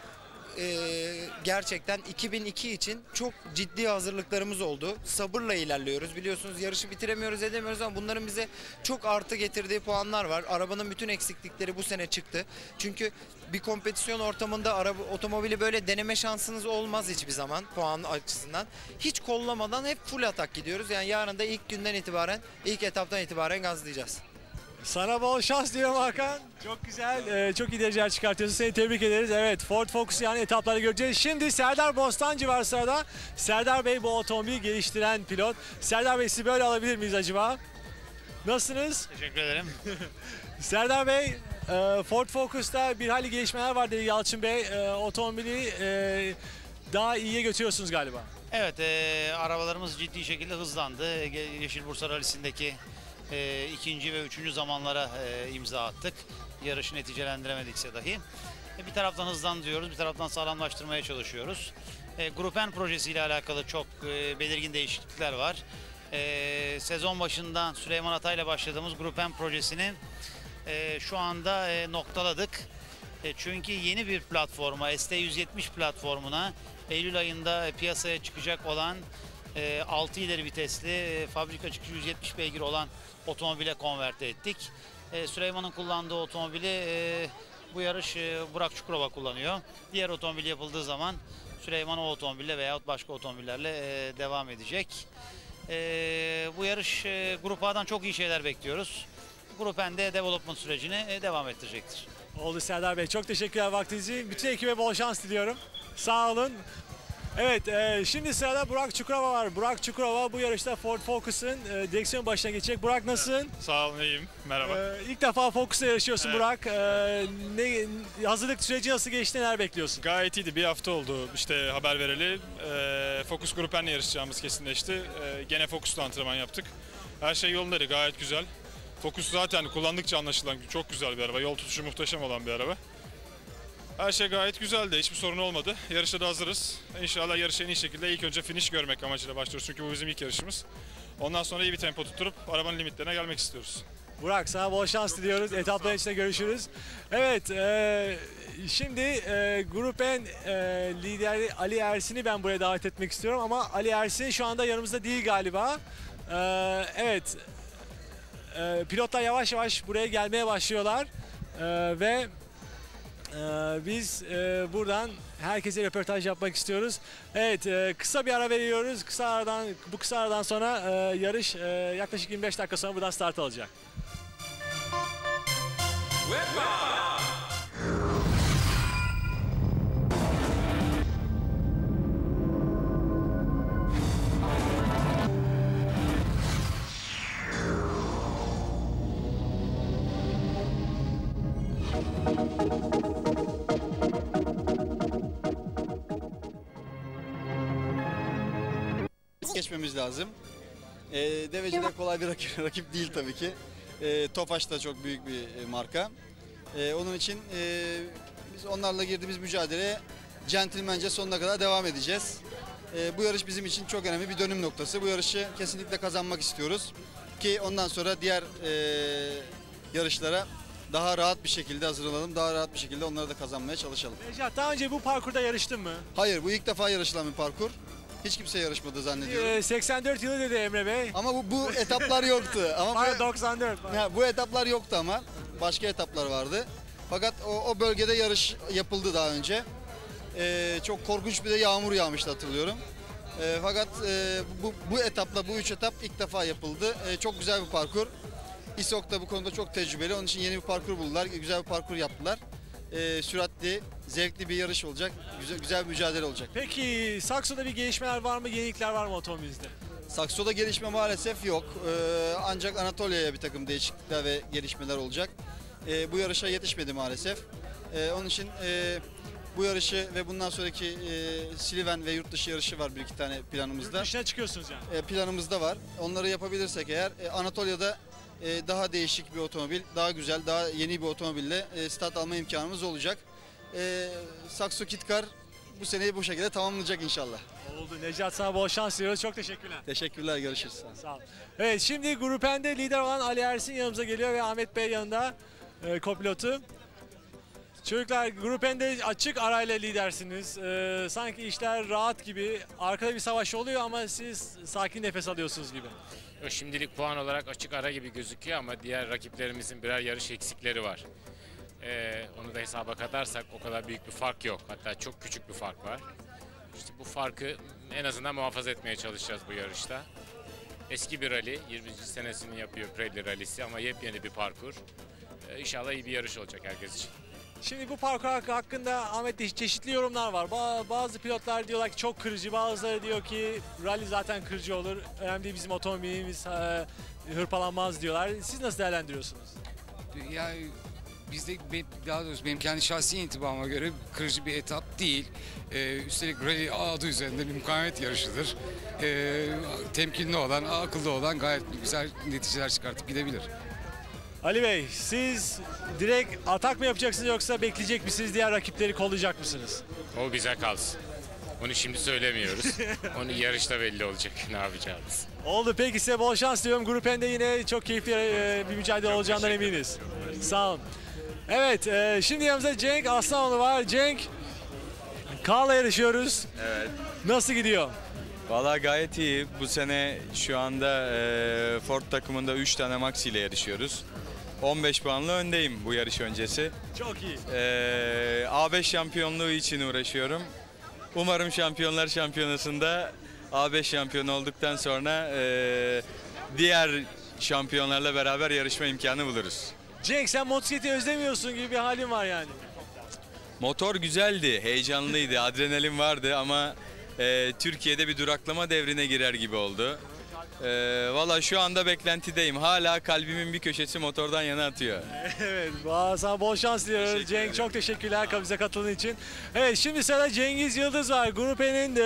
S12: gerçekten 2002 için çok ciddi hazırlıklarımız oldu. Sabırla ilerliyoruz. Biliyorsunuz yarışı bitiremiyoruz, edemiyoruz ama bunların bize çok artı getirdiği puanlar var. Arabanın bütün eksiklikleri bu sene çıktı. Çünkü bir kompetisyon ortamında otomobili böyle deneme şansınız olmaz hiçbir zaman puan açısından. Hiç kollamadan hep full atak gidiyoruz. Yani yarın da ilk günden itibaren, ilk etaptan itibaren gazlayacağız.
S1: Sana bol şans diyorum Hakan. Çok güzel, çok iyi dereceler çıkartıyorsun. Seni tebrik ederiz. Evet, Ford Focus yani etapları göreceğiz. Şimdi Serdar Bostancı var sırada. Serdar Bey bu otomobili geliştiren pilot. Serdar Bey, sizi böyle alabilir miyiz acaba? Nasılsınız?
S13: Teşekkür ederim.
S1: Serdar Bey, Ford Focus'ta bir hayli gelişmeler var dedi Yalçın Bey. Otomobili daha iyiye götürüyorsunuz galiba.
S13: Evet, arabalarımız ciddi şekilde hızlandı. Yeşil Bursa Rally'sindeki ikinci ve üçüncü zamanlara imza attık. Yarışı neticelendiremedikse dahi. Bir taraftan hızlandırıyoruz, bir taraftan sağlamlaştırmaya çalışıyoruz. Grup N projesiyle alakalı çok belirgin değişiklikler var. Sezon başında Süleyman Atay'la başladığımız Grup N projesini şu anda noktaladık. Çünkü yeni bir platforma, ST170 platformuna Eylül ayında piyasaya çıkacak olan 6 ileri vitesli fabrika çıkışı 170 beygir olan otomobile konverte ettik. Süleyman'ın kullandığı otomobili bu yarış Burak Çukurova kullanıyor. Diğer otomobil yapıldığı zaman Süleyman o otomobille veyahut başka otomobillerle devam edecek. Bu yarış Grup A'dan çok iyi şeyler bekliyoruz. Grup N'de development sürecini devam ettirecektir.
S1: Oldu Serdar Bey. Çok teşekkürler vaktiniz için. Bütün ekibe bol şans diliyorum. Sağ olun. Evet, şimdi sırada Burak Çukurova var. Burak Çukurova bu yarışta Ford Focus'un direksiyon başına geçecek. Burak, nasılsın?
S14: Sağ olun, iyiyim. Merhaba.
S1: İlk defa Focus'ta yarışıyorsun,
S14: Evet.
S1: Burak. Hazırlık süreci nasıl geçti, neler bekliyorsun?
S14: Gayet iyiydi. Bir hafta oldu işte haber vereli. Focus Grup N'le yarışacağımız kesinleşti. Gene Focus'ta antrenman yaptık. Her şey yolundaydı, gayet güzel. Focus zaten kullandıkça anlaşılan çok güzel bir araba. Yol tutuşu muhteşem olan bir araba. Her şey gayet güzeldi. Hiçbir sorun olmadı. Yarışa da hazırız. İnşallah yarışı en iyi şekilde ilk önce finish görmek amacıyla başlıyoruz. Çünkü bu bizim ilk yarışımız. Ondan sonra iyi bir tempo tutturup arabanın limitlerine gelmek istiyoruz.
S1: Burak, sana bol şans diliyoruz. Etapların içinde görüşürüz. Evet, şimdi Grup N lideri Ali Ersin'i ben buraya davet etmek istiyorum. Ama Ali Ersin şu anda yanımızda değil galiba. Evet, pilotlar yavaş yavaş buraya gelmeye başlıyorlar. Ve biz buradan herkese röportaj yapmak istiyoruz. Evet, kısa bir ara veriyoruz. Bu kısa aradan sonra yarış yaklaşık 25 dakika sonra buradan start alacak.
S15: Geçmemiz lazım. Deveci de kolay bir rakip değil tabii ki. Tofaş da çok büyük bir marka. Onun için biz onlarla girdiğimiz mücadeleye centilmence sonuna kadar devam edeceğiz. Bu yarış bizim için çok önemli bir dönüm noktası. Bu yarışı kesinlikle kazanmak istiyoruz. Ki ondan sonra diğer yarışlara daha rahat bir şekilde hazırlanalım. Daha rahat bir şekilde onları da kazanmaya çalışalım.
S1: Necat, daha önce bu parkurda yarıştın mı?
S15: Hayır, bu ilk defa yarışılan bir parkur. Hiç kimse yarışmadı zannediyorum.
S1: 84 yılı dedi Emre Bey.
S15: Ama bu etaplar yoktu. Ama
S1: bu 94.
S15: Bu etaplar yoktu ama başka etaplar vardı. Fakat o bölgede yarış yapıldı daha önce. Çok korkunç bir de yağmur yağmıştı hatırlıyorum. Fakat bu etapla bu 3 etap ilk defa yapıldı. Çok güzel bir parkur. İSOK da bu konuda çok tecrübeli. Onun için yeni bir parkur buldular. Güzel bir parkur yaptılar. Süratli, zevkli bir yarış olacak. Güzel bir mücadele olacak.
S1: Peki Sakso'da bir gelişmeler var mı? Yenilikler var mı otomobilizde?
S15: Sakso'da gelişme maalesef yok. Ancak Anatolia'ya bir takım değişiklikler ve gelişmeler olacak. Bu yarışa yetişmedi maalesef. Onun için bu yarışı ve bundan sonraki Sliven ve yurt dışı yarışı var bir iki tane planımızda.
S1: Yurt dışına çıkıyorsunuz yani.
S15: Planımızda var. Onları yapabilirsek eğer Anatolia'da daha değişik bir otomobil, daha güzel, daha yeni bir otomobille start alma imkanımız olacak. Sakso Kitkar bu seneyi bu şekilde tamamlayacak inşallah.
S1: Oldu. Necat, sana bol şans diliyoruz. Çok teşekkürler.
S15: Teşekkürler, görüşürüz.
S1: Sağ ol. Evet, şimdi Grup N'de lider olan Ali Ersin yanımıza geliyor ve Ahmet Bey yanında kopilotu. Çocuklar, Grup N'de açık arayla lidersiniz. Sanki işler rahat gibi. Arkada bir savaş oluyor ama siz sakin nefes alıyorsunuz gibi.
S16: Şimdilik puan olarak açık ara gibi gözüküyor ama diğer rakiplerimizin birer yarış eksikleri var. Onu da hesaba katarsak o kadar büyük bir fark yok. Hatta çok küçük bir fark var. İşte bu farkı en azından muhafaza etmeye çalışacağız bu yarışta. Eski bir rally, 20. senesini yapıyor Pirelli rallisi ama yepyeni bir parkur. İnşallah iyi bir yarış olacak herkes için.
S1: Şimdi bu parkur hakkında Ahmet, çeşitli yorumlar var. Bazı pilotlar diyorlar ki çok kırıcı, bazıları diyor ki rally zaten kırıcı olur. Önemli değil, bizim otomobilimiz hırpalanmaz diyorlar. Siz nasıl değerlendiriyorsunuz?
S17: Yani bizde, daha doğrusu benim kendi şahsi intibama göre kırıcı bir etap değil. Üstelik rally adı üzerinde bir mukavemet yarışıdır. Temkinli olan, akıllı olan gayet güzel neticeler çıkartıp gidebilir.
S1: Ali Bey, siz direkt atak mı yapacaksınız yoksa bekleyecek misiniz, diğer rakipleri kollayacak mısınız?
S16: O bize kalsın. Onu şimdi söylemiyoruz. Onu yarışta belli olacak ne yapacağımız.
S1: Oldu, peki size bol şans diliyorum. Grup N'de yine çok keyifli bir mücadele olacağından eminiz. Sağ olun. Evet, şimdi yanımızda Cenk Aslanoğlu var. Cenk, Karl'la yarışıyoruz.
S18: Evet.
S1: Nasıl gidiyor?
S18: Valla gayet iyi. Bu sene şu anda Ford takımında 3 tane Maxi ile yarışıyoruz. 15 puanla öndeyim bu yarış öncesi.
S1: Çok iyi.
S18: A5 şampiyonluğu için uğraşıyorum. Umarım Şampiyonlar Şampiyonası'nda A5 şampiyonu olduktan sonra diğer şampiyonlarla beraber yarışma imkanı buluruz.
S1: Cenk, sen motosikleti özlemiyorsun gibi bir halin var yani.
S18: Motor güzeldi, heyecanlıydı, adrenalin vardı ama Türkiye'de bir duraklama devrine girer gibi oldu. Valla şu anda beklentideyim. Hala kalbimin bir köşesi motordan yana atıyor.
S1: Evet, sana bol şans diliyoruz Cenk. Çok teşekkürler bize katıldığın için. Evet, şimdi sırada Cengiz Yıldız var. Grup N'in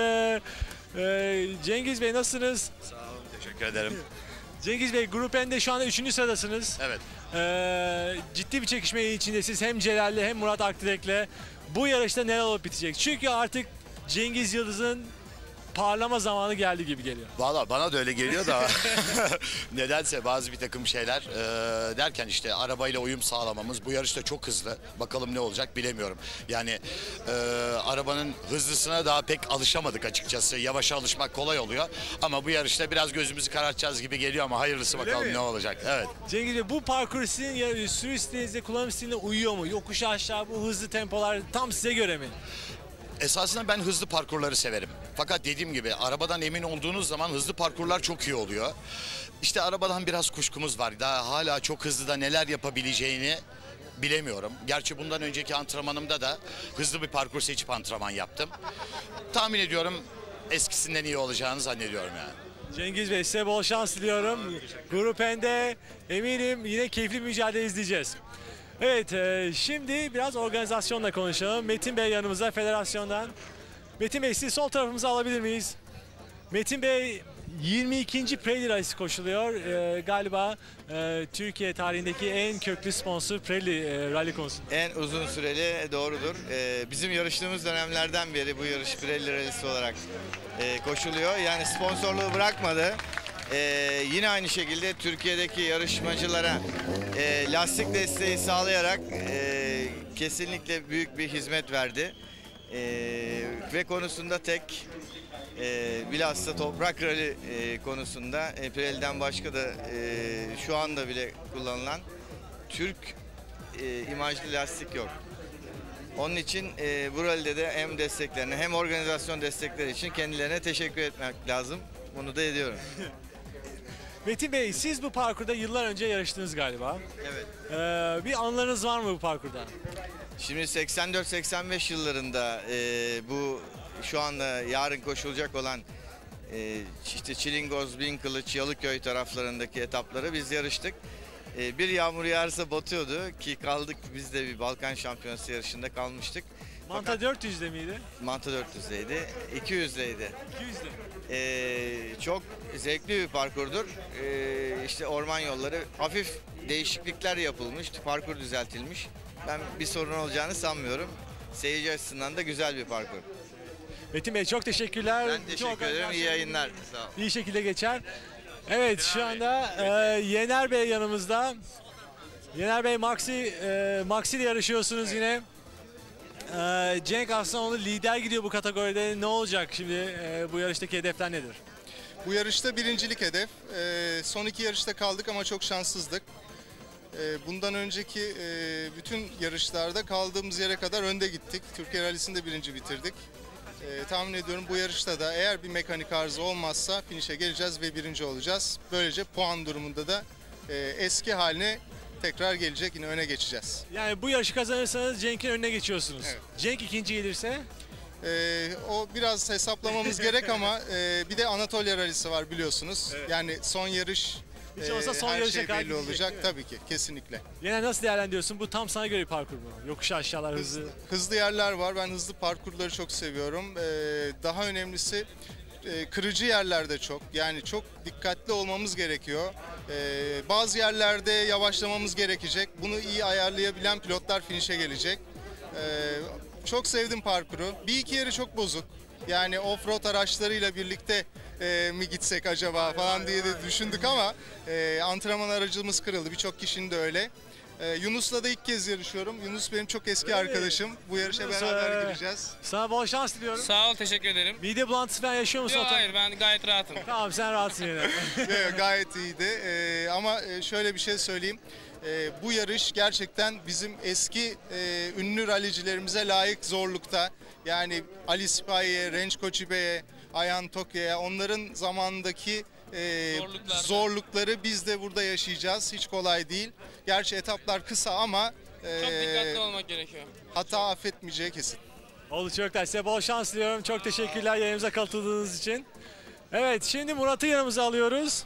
S1: Cengiz Bey, nasılsınız?
S19: Sağ olun, teşekkür ederim.
S1: Cengiz Bey, Grup N'de şu anda 3. sıradasınız.
S19: Evet.
S1: Ciddi bir çekişme içindesiniz. Hem Celal'le hem Murat Akdilek'le. Bu yarışta neler olup bitecek? Çünkü artık Cengiz Yıldız'ın parlama zamanı geldi gibi geliyor.
S19: Valla bana da öyle geliyor da nedense bazı bir takım şeyler derken işte arabayla uyum sağlamamız, bu yarışta çok hızlı. Bakalım ne olacak bilemiyorum. Yani arabanın hızlısına daha pek alışamadık açıkçası. Yavaşa alışmak kolay oluyor ama bu yarışta biraz gözümüzü karartacağız gibi geliyor ama hayırlısı, bakalım ne olacak. Evet.
S1: Cengiz Bey, bu parkur sizin sürüş stilinizle, kullanım stiline uyuyor mu? Yokuş aşağı bu hızlı tempolar tam size göre mi?
S19: Esasında ben hızlı parkurları severim. Fakat dediğim gibi arabadan emin olduğunuz zaman hızlı parkurlar çok iyi oluyor. İşte arabadan biraz kuşkumuz var. Daha hala çok hızlı da neler yapabileceğini bilemiyorum. Gerçi bundan önceki antrenmanımda da hızlı bir parkur seçip antrenman yaptım. Tahmin ediyorum eskisinden iyi olacağını zannediyorum yani.
S1: Cengiz Bey, size bol şans diliyorum. Grup N'de eminim yine keyifli bir mücadele izleyeceğiz. Evet, şimdi biraz organizasyonla konuşalım. Metin Bey yanımızda federasyondan. Metin Bey, sizi sol tarafımıza alabilir miyiz? Metin Bey, 22. Pirelli Rallisi koşuluyor. Galiba Türkiye tarihindeki en köklü sponsor Pirelli Rally konusunda.
S20: En uzun süreli, doğrudur. Bizim yarıştığımız dönemlerden beri bu yarış Pirelli Rallisi olarak koşuluyor. Yani sponsorluğu bırakmadı. Yine aynı şekilde Türkiye'deki yarışmacılara lastik desteği sağlayarak kesinlikle büyük bir hizmet verdi. Ve konusunda tek bilhassa toprak rally konusunda Pirelli'den başka da şu anda bile kullanılan Türk imajlı lastik yok. Onun için bu rallide de hem desteklerine hem organizasyon destekleri için kendilerine teşekkür etmek lazım. Bunu da ediyorum.
S1: Metin Bey, siz bu parkurda yıllar önce yarıştınız galiba.
S20: Evet.
S1: Bir anılarınız var mı bu parkurda?
S20: Şimdi 84-85 yıllarında bu şu anda yarın koşulacak olan işte Çilingoz, Binkılıç, Yalıköy taraflarındaki etapları biz yarıştık. Bir yağmur yağarsa batıyordu ki kaldık, biz de bir Balkan Şampiyonası yarışında kalmıştık.
S1: Manta 400'de miydi?
S20: Manta 400'deydi, 200'deydi.
S1: 200'de.
S20: Çok zevkli bir parkurdur. İşte orman yolları, hafif değişiklikler yapılmış, parkur düzeltilmiş. Ben bir sorun olacağını sanmıyorum. Seyirci açısından da güzel bir parkur.
S1: Metin Bey çok teşekkürler.
S20: Ben teşekkür ederim. İyi yayınlar. Sağ ol.
S1: İyi şekilde geçer. Evet, şu anda Yener Bey yanımızda. Yener Bey Maxi ile yarışıyorsunuz yine. Cenk Aslanoğlu lider gidiyor bu kategoride. Ne olacak şimdi? Bu yarıştaki hedefler nedir?
S21: Bu yarışta birincilik hedef. Son iki yarışta kaldık ama çok şanssızdık. Bundan önceki bütün yarışlarda kaldığımız yere kadar önde gittik. Türkiye Rally'sinde birinci bitirdik. Tahmin ediyorum bu yarışta da eğer bir mekanik arıza olmazsa finish'e geleceğiz ve birinci olacağız. Böylece puan durumunda da eski haline tekrar gelecek, yine öne geçeceğiz.
S1: Yani bu yarışı kazanırsanız Cenk'in önüne geçiyorsunuz.
S21: Evet.
S1: Cenk ikinci gelirse?
S21: O biraz hesaplamamız gerek ama bir de Anatolia Rally'si var biliyorsunuz.
S1: Evet.
S21: Yani son yarış
S1: Hiç olsa son
S21: her
S1: yarışa
S21: şey
S1: kadar
S21: belli
S1: gidecek,
S21: olacak
S1: değil mi?
S21: tabii ki, kesinlikle.
S1: Yine nasıl değerlendiriyorsun? Bu tam sana göre bir parkur mu? Yokuş aşağılar hızlı.
S21: Hızlı yerler var. Ben hızlı parkurları çok seviyorum. Daha önemlisi kırıcı yerlerde çok. Yani çok dikkatli olmamız gerekiyor. Bazı yerlerde yavaşlamamız gerekecek. Bunu iyi ayarlayabilen pilotlar finish'e gelecek. Çok sevdim parkuru. Bir iki yeri çok bozuk. Yani off-road araçlarıyla birlikte mi gitsek acaba falan diye de düşündük ama antrenman aracımız kırıldı. Birçok kişinin de öyle. Yunus'la da ilk kez yarışıyorum. Yunus benim çok eski arkadaşım. Bu yarışa beraber gireceğiz.
S1: Sana bol şans diliyorum.
S22: Sağ ol, teşekkür ederim.
S1: Mide bulantısı falan yaşıyor musun?
S22: Yok, hayır, ben gayet rahatım.
S1: Tamam, sen rahatsın yine.
S21: Gayet iyiydi. Ama şöyle bir şey söyleyeyim. Bu yarış gerçekten bizim eski ünlü rallicilerimize layık zorlukta. Yani Ali Sipahi'ye, Renç Koçibe'ye, Ayhan Tokyo'ya, onların zamanındaki zorlukları biz de burada yaşayacağız. Hiç kolay değil. Gerçi etaplar kısa ama
S22: Çok dikkatli olmak gerekiyor.
S21: hata affetmeyeceği kesin.
S1: Oldu çocuklar, size bol şans diliyorum. Çok teşekkürler yayınımıza katıldığınız için. Evet, şimdi Murat'ı yanımıza alıyoruz.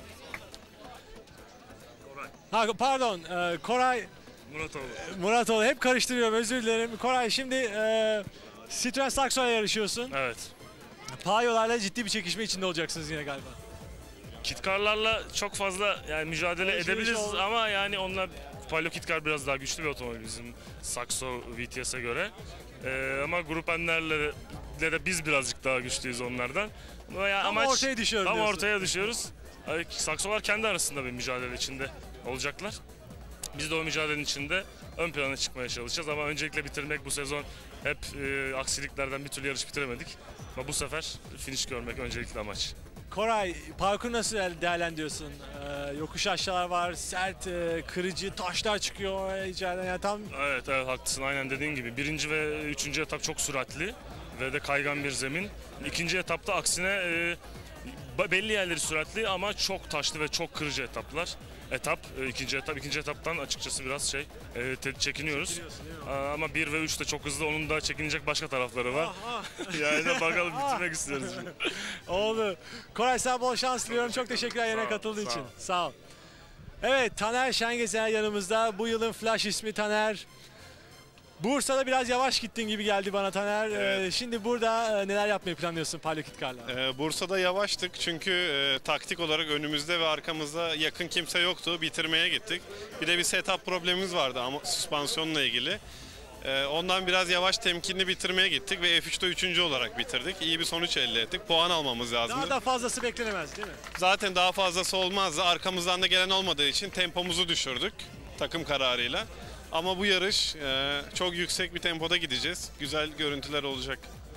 S1: Ha, pardon, Koray. Muratoğlu. Hep karıştırıyorum, özür dilerim. Koray, şimdi Citroen Saxo'yla yarışıyorsun.
S23: Evet.
S1: Payolarla ciddi bir çekişme içinde olacaksınız yine galiba.
S23: Kitkarlarla çok fazla yani mücadele
S1: Alışveriş
S23: edebiliriz
S1: oldu.
S23: ama yani onlar Palio Kitkar biraz daha güçlü bir otomobil bizim Saxo VTS'e göre. Ama Grup N'lerle de biz birazcık daha güçlüyüz onlardan.
S1: Tam ortaya düşüyoruz
S23: Tam
S1: diyorsun.
S23: ortaya düşüyoruz. Saxolar kendi arasında bir mücadele içinde olacaklar. Biz de o mücadelenin içinde ön plana çıkmaya çalışacağız ama öncelikle bitirmek bu sezon hep aksiliklerden bir türlü yarış bitiremedik. Ama bu sefer finish görmek öncelikli amaç.
S1: Koray, parkur nasıl değerlendiriyorsun? Yokuş aşağılar var, sert, kırıcı, taşlar çıkıyor içeriden. Yani tam...
S23: Evet haklısın, aynen dediğin gibi. Birinci ve üçüncü etap çok süratli ve de kaygan bir zemin. İkinci etapta aksine belli yerleri süratli ama çok taşlı ve çok kırıcı etaplar. İkinci etaptan açıkçası biraz çekiniyoruz. Ama 1 ve 3 de çok hızlı, onun da çekinecek başka tarafları var. Yani de bakalım, bitirmek istiyoruz.
S1: Oldu. Koray, sana bol şans diliyorum. Çok teşekkürler yine katıldığı için. Sağ ol. Evet, Taner Şengezer yanımızda. Bu yılın Flash ismi Taner. Bursa'da biraz yavaş gittin gibi geldi bana Taner.
S24: Evet.
S1: Şimdi burada neler yapmayı planlıyorsun Palio Kitkar'la?
S24: Bursa'da yavaştık çünkü taktik olarak önümüzde ve arkamızda yakın kimse yoktu. Bitirmeye gittik. Bir de bir setup problemimiz vardı ama süspansiyonla ilgili. Ondan biraz yavaş temkinli bitirmeye gittik ve F3'te 3. olarak bitirdik. İyi bir sonuç elde ettik. Puan almamız lazım.
S1: Daha da fazlası beklenemez değil mi?
S24: Zaten daha fazlası olmazdı. Arkamızdan da gelen olmadığı için tempomuzu düşürdük takım kararıyla. Ama bu yarış çok yüksek bir tempoda gideceğiz. Güzel görüntüler olacak.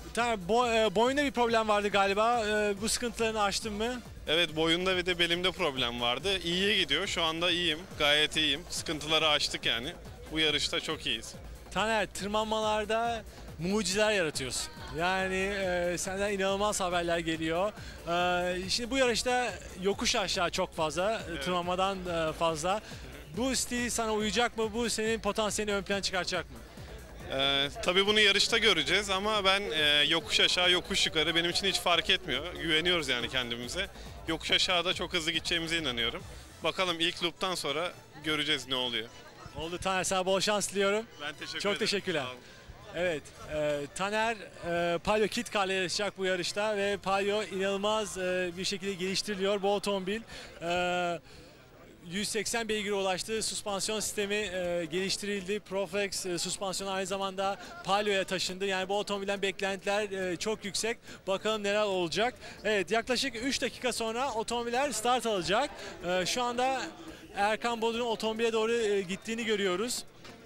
S1: Boyunda bir problem vardı galiba. Bu sıkıntılarını aştın mı?
S24: Evet, boyunda ve de belimde problem vardı. İyiye gidiyor. Şu anda iyiyim. Gayet iyiyim. Sıkıntıları aştık yani. bu yarışta çok iyiyiz.
S1: Taner, tırmanmalarda mucizeler yaratıyorsun. Yani senden inanılmaz haberler geliyor. Şimdi bu yarışta yokuş aşağı çok fazla, tırmanmadan fazla. Bu stil sana uyacak mı? Bu senin potansiyelini ön plana çıkaracak mı?
S24: Tabii bunu yarışta göreceğiz ama ben yokuş aşağı yokuş yukarı benim için hiç fark etmiyor. Güveniyoruz yani kendimize. Yokuş aşağıda çok hızlı gideceğimize inanıyorum. Bakalım ilk loop'tan sonra göreceğiz ne oluyor.
S1: Oldu Taner, sana bol şans diliyorum.
S24: Ben teşekkür ederim.
S1: Çok teşekkürler. Evet, Taner Palio Kit Car'la yarışacak bu yarışta ve Palio inanılmaz bir şekilde geliştiriliyor. Bu otomobil 180 beygire ulaştığı süspansiyon sistemi geliştirildi. Proflex süspansiyonu aynı zamanda Palio'ya taşındı. Yani bu otomobilden beklentiler çok yüksek. Bakalım neler olacak. Evet, yaklaşık 3 dakika sonra otomobiller start alacak. Şu anda Erkan Bodur'un otomobile doğru gittiğini görüyoruz.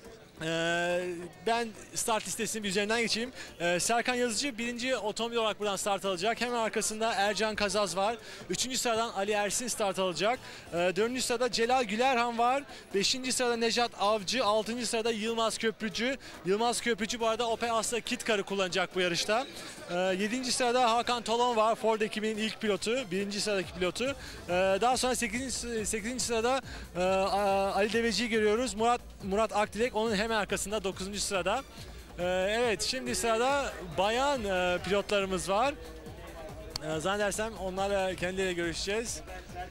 S1: Ben start listesinin bir üzerinden geçeyim. Serkan Yazıcı birinci otomobil olarak buradan start alacak. Hemen arkasında Ercan Kazaz var. Üçüncü sıradan Ali Ersin start alacak. Dördüncü sırada Celal Gülerhan var. Beşinci sırada Nejat Avcı. Altıncı sırada Yılmaz Köprücü. Yılmaz Köprücü bu arada Opel Astra Kit Car'ı kullanacak bu yarışta. Yedinci sırada Hakan Tolon var. Ford ekibinin ilk pilotu. Birinci sıradaki pilotu. Daha sonra 8. sırada Ali Deveci'yi görüyoruz. Murat Akdilek onun hemen arkasında 9. sırada. Evet, şimdi sırada bayan pilotlarımız var. Zannedersem onlarla kendileriyle görüşeceğiz.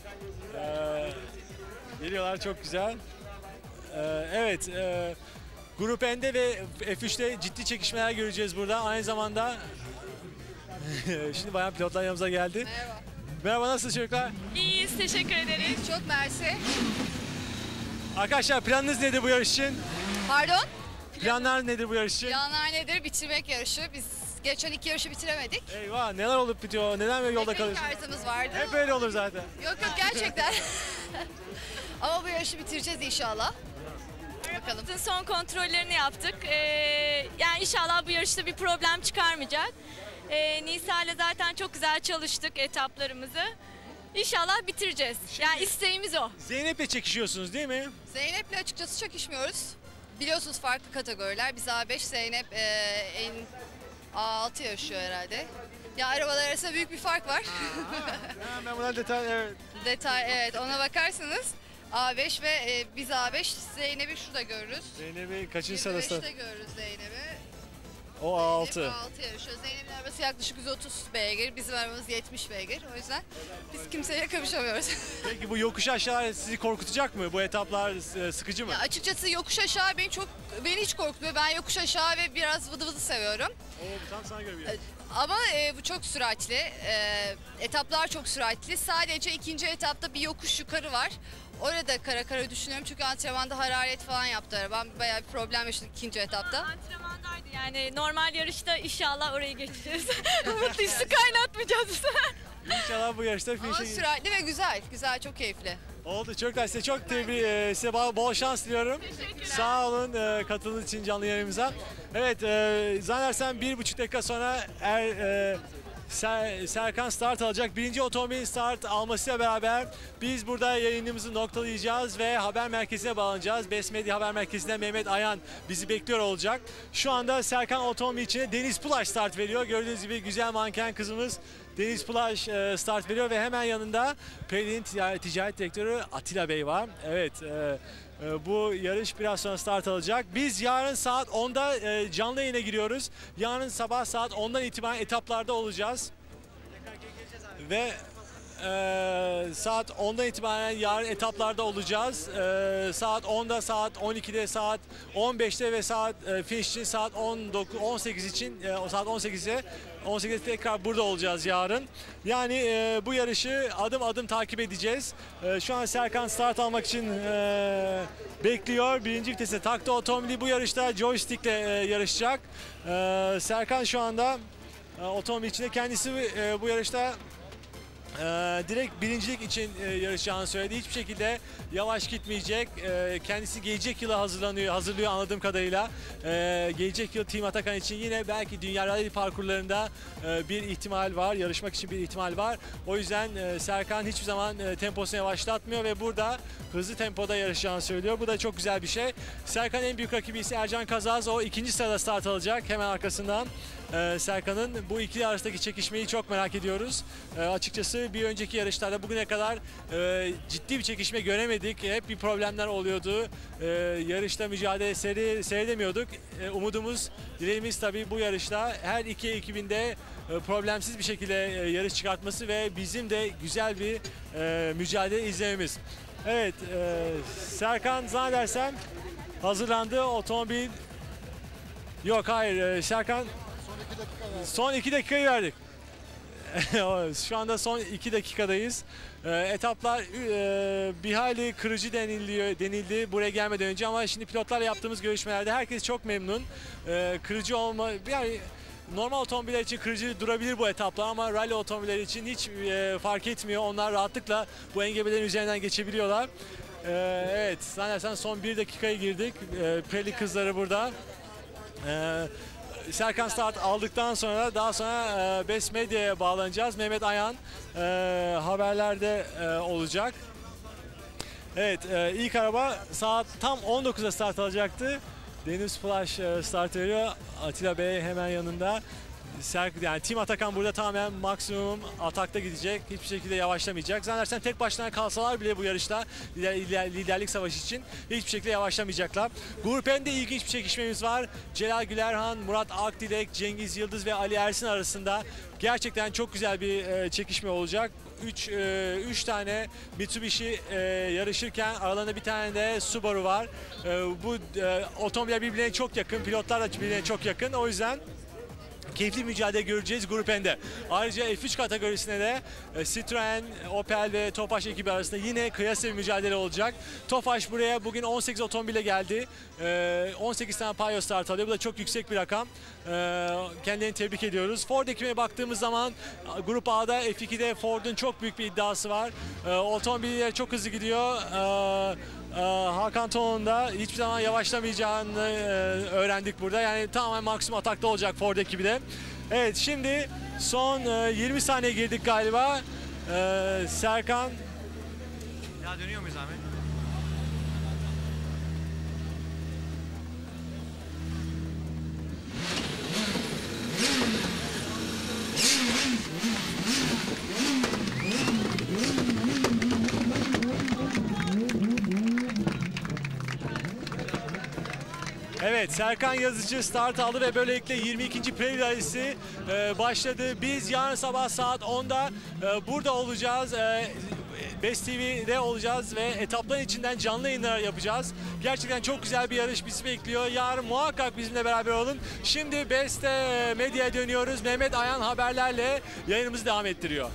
S1: Geliyorlar, çok güzel. Evet, Grup N'de ve F3'te ciddi çekişmeler göreceğiz burada. Aynı zamanda şimdi bayan pilotlar yanımıza geldi.
S2: Merhaba.
S1: Merhaba, nasılsınız çocuklar?
S2: İyiyiz, teşekkür ederiz. Çok mersi.
S1: Arkadaşlar, planınız nedir bu yarış için?
S2: Pardon?
S1: Planlar nedir bu yarış için?
S2: Planlar nedir? Bitirmek yarışı. Biz geçen 2 yarışı bitiremedik.
S1: Eyvah, neler olup bitiyor? Neden böyle yolda kalıyorsun?
S2: Kartımız vardı.
S1: Hep böyle olur zaten.
S2: Yok gerçekten. Ama bu yarışı bitireceğiz inşallah. Bakalım.
S3: Son kontrollerini yaptık. Yani inşallah bu yarışta bir problem çıkarmayacak. Nisa ile zaten çok güzel çalıştık etaplarımızı. İnşallah bitireceğiz. Yani isteğimiz o.
S1: Zeynep'le çekişiyorsunuz değil mi?
S2: Zeynep'le açıkçası çekişmiyoruz. Biliyorsunuz farklı kategoriler. Biz A5, Zeynep en A6 yaşıyor herhalde. Ya arabalar arasında büyük bir fark var.
S1: Ben buna evet.
S2: Evet, ona bakarsanız A5 ve biz A5, Zeynep'i şurada görürüz.
S1: Zeynep'i kaçıncı sırasında?
S2: 25'te görürüz Zeynep'i.
S1: O A6.
S2: Zeynep A6 yarışıyor. Zeynep'in arabası yaklaşık 130 beygir, bizim arabamız 70 beygir. O yüzden biz kimseyle kapışamıyoruz.
S1: Peki bu yokuş aşağı sizi korkutacak mı? Bu etaplar sıkıcı mı?
S2: Ya açıkçası yokuş aşağı beni hiç korkutmuyor. Ben yokuş aşağı ve biraz vıdı vıdı seviyorum.
S1: Oo, tam sana göre bir yer.
S2: Ama bu çok süratli. Etaplar çok süratli. Sadece ikinci etapta bir yokuş yukarı var. Orada kara düşünüyorum çünkü antrenmanda hararet falan yaptı arabam. Bayağı bir problem yaşadık ikinci etapta.
S3: Antrenmandaydı yani normal yarışta inşallah orayı geçeceğiz. Mutluyuz, su kaynatmayacağız.
S1: İnşallah bu yarışta
S2: Ama
S1: finish'e
S2: süratli ve güzel. Güzel, çok keyifli.
S1: oldu. Size çok tebrik, size bol şans diliyorum. Sağ olun katıldığınız için canlı yayınımıza. Evet, zannedersem 1,5 dakika sonra Serkan start alacak. Birinci otomobilin start almasıyla beraber biz burada yayınımızı noktalayacağız ve haber merkezine bağlanacağız. Best Media Haber Merkezi'nden Mehmet Ayan bizi bekliyor olacak. Şu anda Serkan otomobil içine Deniz Pulaş start veriyor. Gördüğünüz gibi güzel manken kızımız Deniz Pulaş start veriyor ve hemen yanında Pirelli'nin ticaret direktörü Atilla Bey var. Evet, bu yarış biraz sonra start alacak. Biz yarın saat 10'da canlı yayına giriyoruz. Yarın sabah saat 10'dan itibaren etaplarda olacağız. Ve saat 10'dan itibaren yarın etaplarda olacağız. Saat 10'da, saat 12'de, saat 15'te ve saat finish için saat 18 için saat 18'de tekrar burada olacağız yarın. Yani bu yarışı adım adım takip edeceğiz. Şu an Serkan start almak için bekliyor. Birinci vitese taktı otomobili. Bu yarışta joystick'le yarışacak. Serkan şu anda otomobil içinde, kendisi bu yarışta direkt birincilik için yarışacağını söyledi. Hiçbir şekilde yavaş gitmeyecek. Kendisi gelecek yıla hazırlıyor anladığım kadarıyla. Gelecek yıl Team Atakan için yine belki Dünya Rally parkurlarında bir ihtimal var. Yarışmak için bir ihtimal var. O yüzden Serkan hiçbir zaman temposunu yavaşlatmıyor ve burada hızlı tempoda yarışacağını söylüyor. Bu da çok güzel bir şey. Serkan'ın en büyük rakibi ise Ercan Kazaz. O ikinci sırada start alacak. Hemen arkasından Serkan'ın bu ikili arasındaki çekişmeyi çok merak ediyoruz. Açıkçası bir önceki yarışlarda bugüne kadar ciddi bir çekişme göremedik. Hep bir problemler oluyordu. Yarışta mücadele seyredemiyorduk. Umudumuz, dileğimiz tabii bu yarışta her iki ekibinde problemsiz bir şekilde yarış çıkartması ve bizim de güzel bir mücadele izlememiz. Evet, Serkan zannedersem hazırlandı. Otomobil yok, hayır, Serkan son 2 dakikayı verdik. Şu anda son 2 dakikadayız. Etaplar bir hayli kırıcı denildi buraya gelmeden önce ama şimdi pilotlarla yaptığımız görüşmelerde herkes çok memnun. Kırıcı olma, yani normal otomobiller için kırıcı durabilir bu etaplar ama rally otomobilleri için hiç fark etmiyor. Onlar rahatlıkla bu engebelerin üzerinden geçebiliyorlar. Evet, zannedersem son 1 dakikaya girdik. Pirelli kızları burada. Serkan start aldıktan sonra daha sonra Best Medya'ya bağlanacağız. Mehmet Ayan haberlerde olacak. Evet, ilk araba saat tam 19'da start alacaktı. Deniz Flash start veriyor. Atilla Bey hemen yanında. Yani Team Atakan burada tamamen maksimum atakta gidecek. Hiçbir şekilde yavaşlamayacak. Zannedersem tek başına kalsalar bile bu yarışta liderlik savaşı için hiçbir şekilde yavaşlamayacaklar. Grup N'de ilginç bir çekişmemiz var. Celal Gülerhan, Murat Akdilek, Cengiz Yıldız ve Ali Ersin arasında gerçekten çok güzel bir çekişme olacak. 3 tane Mitsubishi yarışırken aralarında bir tane de Subaru var. Bu otomobiller birbirine çok yakın, pilotlar da birbirine çok yakın. O yüzden keyifli mücadele göreceğiz Grup N'de. Ayrıca F3 kategorisinde de Citroen, Opel ve Tofaş ekibi arasında yine kıyasıya bir mücadele olacak. Tofaş buraya bugün 18 otomobile geldi. 18 tane Pajot start alıyor. Bu da çok yüksek bir rakam. Kendilerini tebrik ediyoruz. Ford ekibine baktığımız zaman Grup A'da F2'de Ford'un çok büyük bir iddiası var. Otomobiller çok hızlı gidiyor. Hakan Ton'un da hiçbir zaman yavaşlamayacağını öğrendik burada. Yani tamamen maksimum atakta olacak Ford ekibi de. Evet, şimdi son 20 saniye girdik galiba. Serkan. Ya dönüyor muyuz Ahmet? Evet, Serkan Yazıcı start aldı ve böylelikle 22. Pirelli Rally'si başladı. Biz yarın sabah saat 10'da burada olacağız. Best TV'de olacağız ve etapların içinden canlı yayınlar yapacağız. Gerçekten çok güzel bir yarış bizi bekliyor. Yarın muhakkak bizimle beraber olun. Şimdi Best Medya'ya dönüyoruz. Mehmet Ayan haberlerle yayınımızı devam ettiriyor.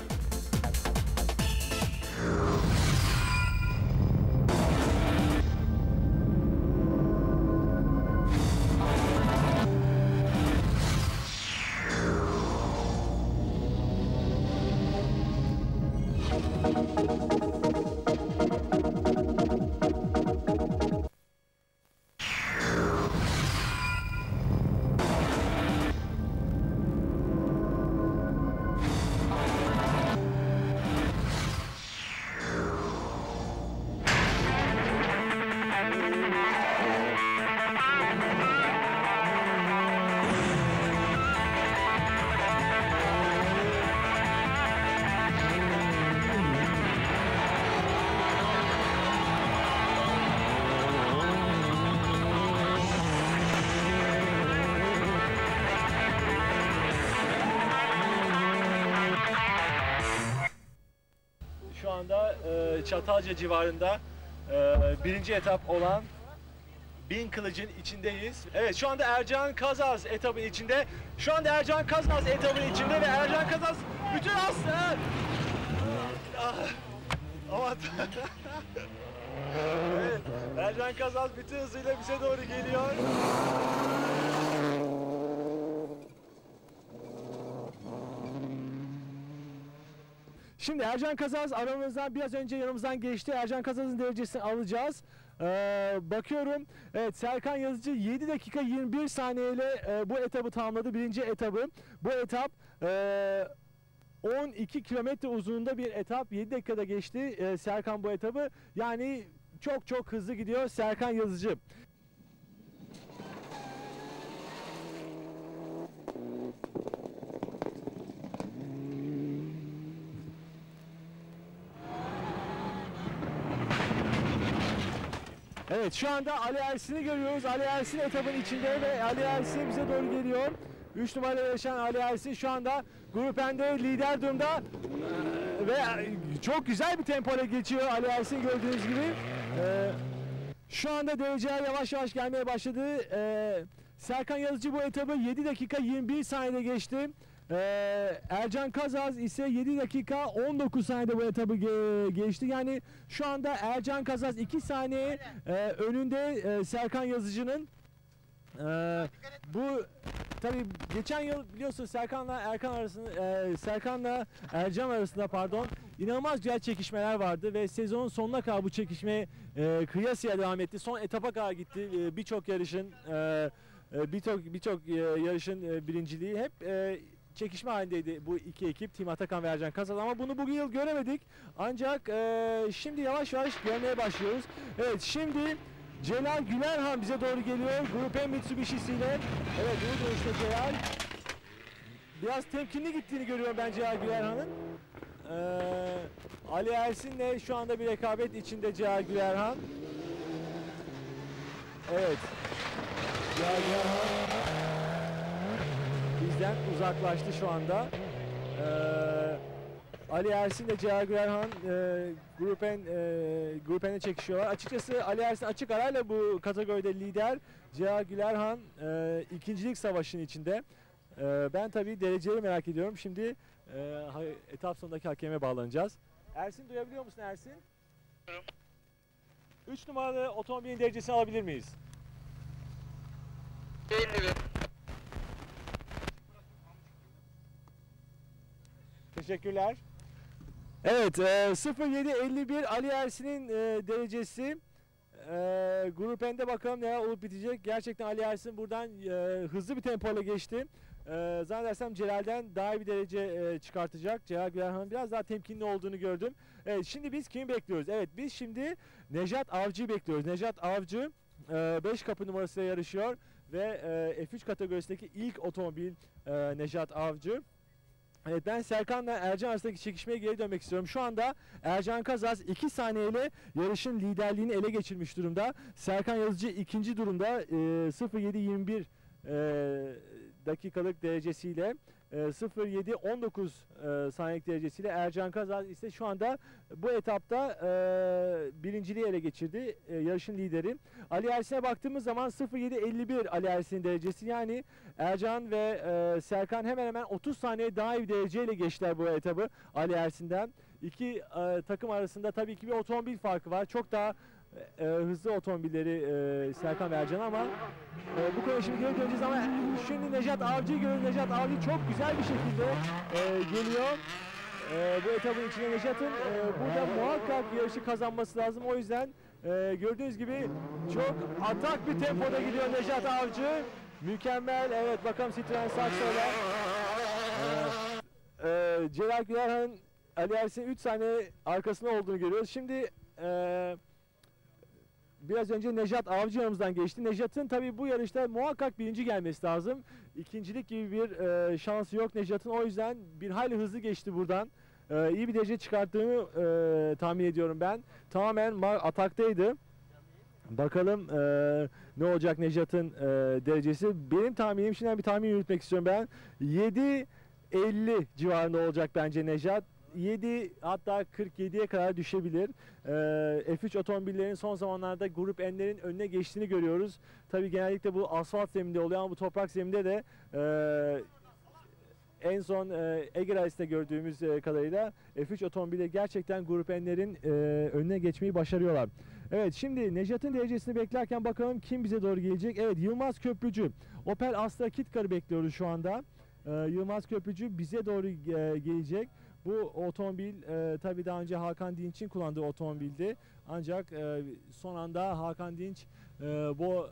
S1: Şu anda Çatalca civarında birinci etap olan Bin Kılıç'ın içindeyiz. Evet, şu anda Ercan Kazaz etabın içinde. Şu anda Ercan Kazaz etabın içinde ve Ercan Kazaz bütün aslında. Aman. Evet, Ercan Kazaz bütün hızıyla bize doğru geliyor. Şimdi Ercan Kazaz aramızdan biraz önce yanımızdan geçti. Ercan Kazaz'ın derecesini alacağız. Bakıyorum. Evet, Serkan Yazıcı 7 dakika 21 saniyeyle bu etabı tamamladı. Birinci etabı. Bu etap 12 kilometre uzunluğunda bir etap. 7 dakikada geçti Serkan bu etabı. Yani çok hızlı gidiyor Serkan Yazıcı. Evet, şu anda Ali Ersin'i görüyoruz. Ali Ersin etabın içinde ve Ali Ersin bize doğru geliyor. 3 numarayla yarışan Ali Ersin şu anda Grup N'de lider durumda ve çok güzel bir tempoyla geçiyor Ali Ersin gördüğünüz gibi. Şu anda dereceler yavaş yavaş gelmeye başladı. Serkan Yazıcı bu etabı 7 dakika 21 saniyede geçti. Ercan Kazaz ise 7 dakika 19 saniyede bu etabı geçti. Yani şu anda Ercan Kazaz 2 saniye önünde Serkan Yazıcı'nın. Bu tabii geçen yıl biliyorsunuz Serkan'la Ercan arasında inanılmaz güzel çekişmeler vardı ve sezonun sonuna kadar bu çekişme kıyasıya devam etti. Son etapa kadar gitti. Birçok yarışın birinciliği hep çekişme halindeydi bu iki ekip, Team Atakan ve Ercan Kazaz, ama bunu bu yıl göremedik. Ancak şimdi yavaş yavaş görmeye başlıyoruz. Evet, şimdi Celal Gülerhan bize doğru geliyor. Grup M Mitsubishi'siyle. Evet, bu dönüşte Celal. Biraz temkinli gittiğini görüyorum ben Celal Gülerhan'ın. Ali Ersin'le şu anda bir rekabet içinde Celal Gülerhan. Evet. Celal Gülerhan bizden uzaklaştı şu anda. Ali Ersin ile Celal Gülerhan Grup N'de çekişiyorlar. Açıkçası Ali Ersin açık arayla bu kategoride lider. Celal Gülerhan ikincilik savaşının içinde. Ben tabii dereceleri merak ediyorum. Şimdi etap sonundaki hakeme bağlanacağız. Ersin, duyabiliyor musun Ersin? 3 numaralı otomobilin derecesini alabilir miyiz?
S4: 51.
S1: Teşekkürler. Evet, 07.51 Ali Ersin'in derecesi. Grup N'de bakalım neler olup bitecek. Gerçekten Ali Ersin buradan hızlı bir tempoyla geçti. Zannedersem Celal'den daha iyi bir derece çıkartacak. Celal Gülerhan'ın biraz daha temkinli olduğunu gördüm. Evet, şimdi biz kimi bekliyoruz? Evet, biz şimdi Nejat Avcı'yı bekliyoruz. Nejat Avcı 5 kapı numarasıyla yarışıyor ve F3 kategorisindeki ilk otomobil Nejat Avcı. Evet, ben Serkan'la Ercan arasındaki çekişmeye geri dönmek istiyorum. Şu anda Ercan Kazaz 2 saniyeyle yarışın liderliğini ele geçirmiş durumda. Serkan Yazıcı ikinci durumda 07.21 dakikalık derecesiyle 07.19 saniyelik derecesiyle. Ercan Kazaz ise şu anda bu etapta birinciliği ele geçirdi, yarışın lideri. Ali Ersin'e baktığımız zaman 07.51 Ali Ersin'in derecesi, yani Ercan ve Serkan hemen hemen 30 saniye daha iyi bir dereceyle geçtiler bu etabı Ali Ersin'den. İki takım arasında tabii ki bir otomobil farkı var. Çok daha hızlı otomobilleri Serkan ve Ercan, ama bu konuya şimdi geri döneceğiz. Ama şimdi Nejat Avcı'yı görüyoruz. Nejat Avcı çok güzel bir şekilde geliyor. Bu etabın içinde Nejat'ın burada muhakkak yarışı kazanması lazım. O yüzden gördüğünüz gibi çok atak bir tempoda gidiyor Nejat Avcı. Mükemmel. Evet, bakalım Citroen Saxo'yla Celal Gülerhan'ın Ali Ersin'in 3 saniye arkasında olduğunu görüyoruz. Şimdi biraz önce Nejat Avcı yanımızdan geçti. Nejat'ın tabii bu yarışta muhakkak birinci gelmesi lazım. İkincilik gibi bir şansı yok Nejat'ın. O yüzden bir hayli hızlı geçti buradan. İyi bir derece çıkarttığını tahmin ediyorum ben. Tamamen ataktaydı. Bakalım ne olacak Nejat'ın derecesi. Benim tahminim, şimdiden bir tahmin yürütmek istiyorum ben. 7.50 civarında olacak bence Nejat. 7, hatta 47'ye kadar düşebilir. F3 otomobillerin son zamanlarda Grup N'lerin önüne geçtiğini görüyoruz. Tabii genellikle bu asfalt zeminde oluyor, ama bu toprak zeminde de en son Ege Rally'sinde gördüğümüz kadarıyla F3 otomobili gerçekten Grup N'lerin önüne geçmeyi başarıyorlar. Evet, şimdi Nejat'ın derecesini beklerken bakalım kim bize doğru gelecek. Evet, Yılmaz Köprücü, Opel Astra Kitcar'ı bekliyoruz şu anda. Yılmaz Köprücü bize doğru gelecek. Bu otomobil tabii daha önce Hakan Dinç'in kullandığı otomobildi. Ancak son anda Hakan Dinç bu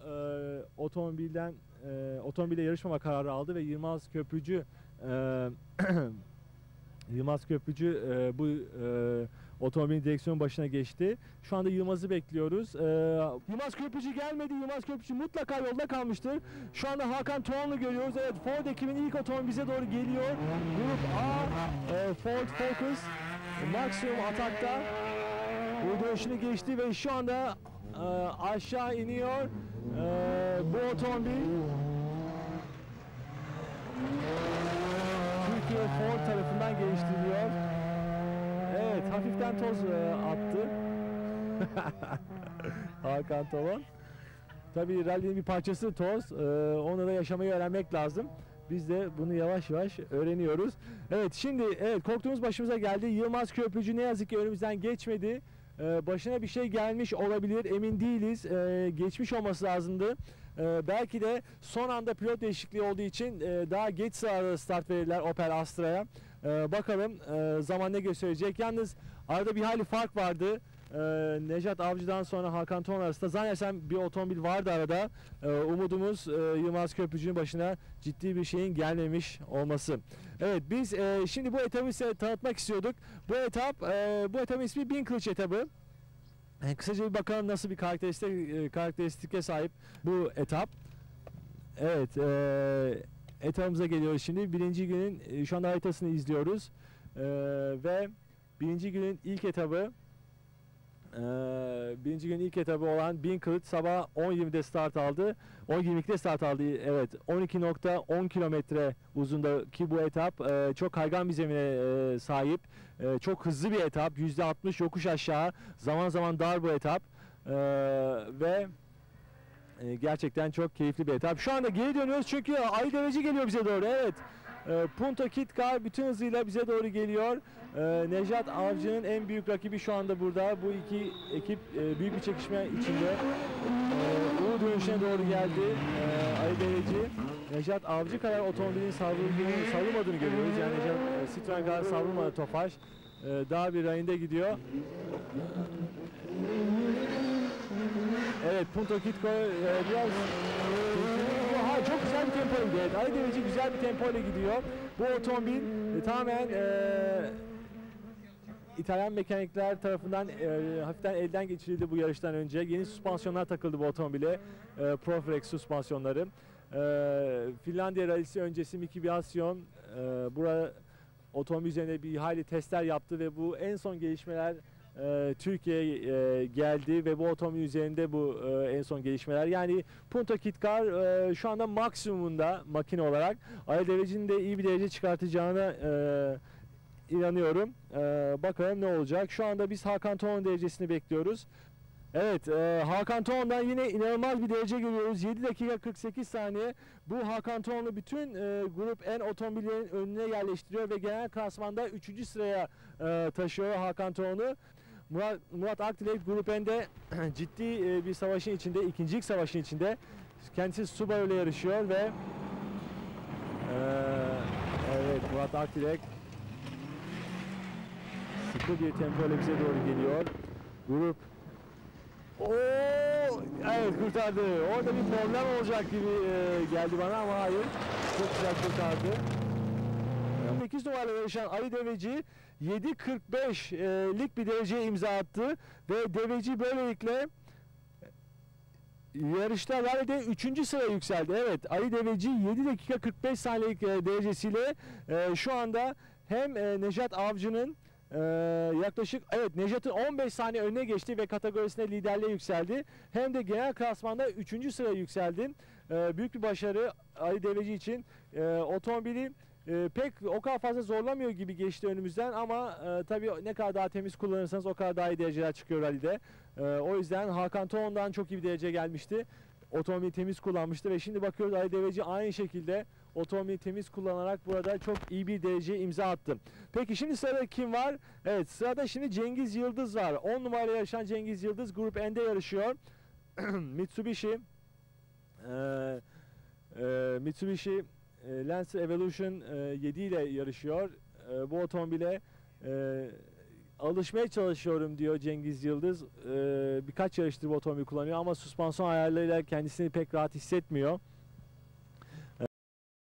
S1: otomobille yarışmama kararı aldı ve Yılmaz Köprücü bu otomobilin direksiyon başına geçti. Şu anda Yılmaz'ı bekliyoruz. Yılmaz Köprücü gelmedi. Yılmaz Köprücü mutlaka yolda kalmıştır. Şu anda Hakan Toğan'ı görüyoruz. Evet, Ford ekibinin ilk otomobili bize doğru geliyor. Grup A, Ford Focus maksimum atakta. Bu dönüşünü geçti ve şu anda aşağı iniyor. Bu otomobil Türkiye Ford tarafından geliştiriliyor. Evet, hafiften toz attı. Hakan Toğan. Tabii rally'nin bir parçası toz. Onu da yaşamayı öğrenmek lazım. Biz de bunu yavaş yavaş öğreniyoruz. Evet, şimdi korktuğumuz başımıza geldi. Yılmaz Köprücü ne yazık ki önümüzden geçmedi. Başına bir şey gelmiş olabilir, emin değiliz. Geçmiş olması lazımdı. Belki de son anda pilot değişikliği olduğu için daha geç sırada start verirler Opel Astra'ya. Bakalım zaman ne gösterecek. Yalnız arada bir hayli fark vardı. Nejat Avcı'dan sonra Hakan Toğan arasında zannedersem bir otomobil vardı arada. Umudumuz Yılmaz Köprücü'nün başına ciddi bir şeyin gelmemiş olması. Evet, biz şimdi bu etabı size tanıtmak istiyorduk. Bu etapın ismi Bin Kılıç etabı. Kısaca bir bakalım nasıl bir karakteristike sahip bu etap. Evet, etabımıza geliyoruz şimdi. Birinci günün şu anda haritasını izliyoruz. Ve birinci günün ilk etabı olan Bin Kılıç sabah 10.20'de start aldı. 10.22'de start aldı. Evet, 12.10 kilometre uzundaki bu etap çok kaygan bir zemine sahip. Çok hızlı bir etap. %60 yokuş aşağı. Zaman zaman dar bu etap. Ve gerçekten çok keyifli bir etap. Şu anda geri dönüyoruz çünkü Ali Deveci geliyor bize doğru. Evet. Punto Kit Car bütün hızıyla bize doğru geliyor. Nejat Avcı'nın en büyük rakibi şu anda burada. Bu iki ekip büyük bir çekişme içinde. Uğur dönüşüne doğru geldi. Ali Deveci. Nejat Avcı kadar otomobilin savrulmadığını görüyoruz. Yani Nejat Citroen kadar savrulmadı Tofaş. Daha bir rayında gidiyor. Evet, Punto Kit Car biraz çok güzel bir tempo gidiyor. Evet, Ali Deveci güzel bir tempo ile gidiyor. Bu otomobil tamamen İtalyan mekanikler tarafından hafiften elden geçirildi bu yarıştan önce. Yeni süspansiyonlar takıldı bu otomobile. Profrex süspansiyonları. Finlandiya rallisi öncesi Miki Biasyon burada otomobil üzerinde bir hayli testler yaptı ve bu en son gelişmeler Türkiye'ye geldi ve bu otomobil üzerinde bu en son gelişmeler. Yani Punto Kit Car şu anda maksimumunda makine olarak. Ali Deveci'nin de iyi bir derece çıkartacağına inanıyorum. Bakalım ne olacak. Şu anda biz Hakan Toğan derecesini bekliyoruz. Evet, Hakan Toğan'dan yine inanılmaz bir derece görüyoruz. 7 dakika 48 saniye. Bu Hakan Toğan'ı bütün Grup N otomobillerin önüne yerleştiriyor ve genel klasmanda 3. sıraya taşıyor Hakan Toğan'ı. Murat Akdilek Grup N'de ciddi bir savaşın içinde, ikincilik savaşın içinde. Kendisi Subaru ile yarışıyor ve evet, Murat Akdilek sıkı bir tempo ile bize doğru geliyor. Grup evet, kurtardı. Orada bir problem olacak gibi geldi bana ama hayır. Çok güzel kurtardı. 8 numarayla yarışan Ali Deveci 7.45'lik bir dereceye imza attı ve Deveci böylelikle yarışta rallide 3. sıraya yükseldi. Evet, Ali Deveci 7 dakika 45 saniyelik derecesiyle şu anda hem Nejat Avcı'nın yaklaşık Nejat'ın 15 saniye önüne geçti ve kategorisinde liderliğe yükseldi. Hem de genel klasmanda 3. sıraya yükseldi. Büyük bir başarı Ali Deveci için. Otomobili pek o kadar fazla zorlamıyor gibi geçti önümüzden ama tabii ne kadar daha temiz kullanırsanız o kadar daha iyi dereceler çıkıyor rallide. O yüzden Hakan Toğan'dan çok iyi bir derece gelmişti. Otomobili temiz kullanmıştı ve şimdi bakıyoruz Ali Deveci aynı şekilde otomobili temiz kullanarak burada çok iyi bir dereceye imza attı. Peki şimdi sırada kim var? Evet, sırada şimdi Cengiz Yıldız var. 10 numarayla yarışan Cengiz Yıldız Grup N'de yarışıyor. Mitsubishi Lancer Evolution 7 ile yarışıyor. Bu otomobile Alışmaya çalışıyorum diyor Cengiz Yıldız. Birkaç yarıştır bu otomobili kullanıyor ama süspansiyon ayarlarıyla kendisini pek rahat hissetmiyor.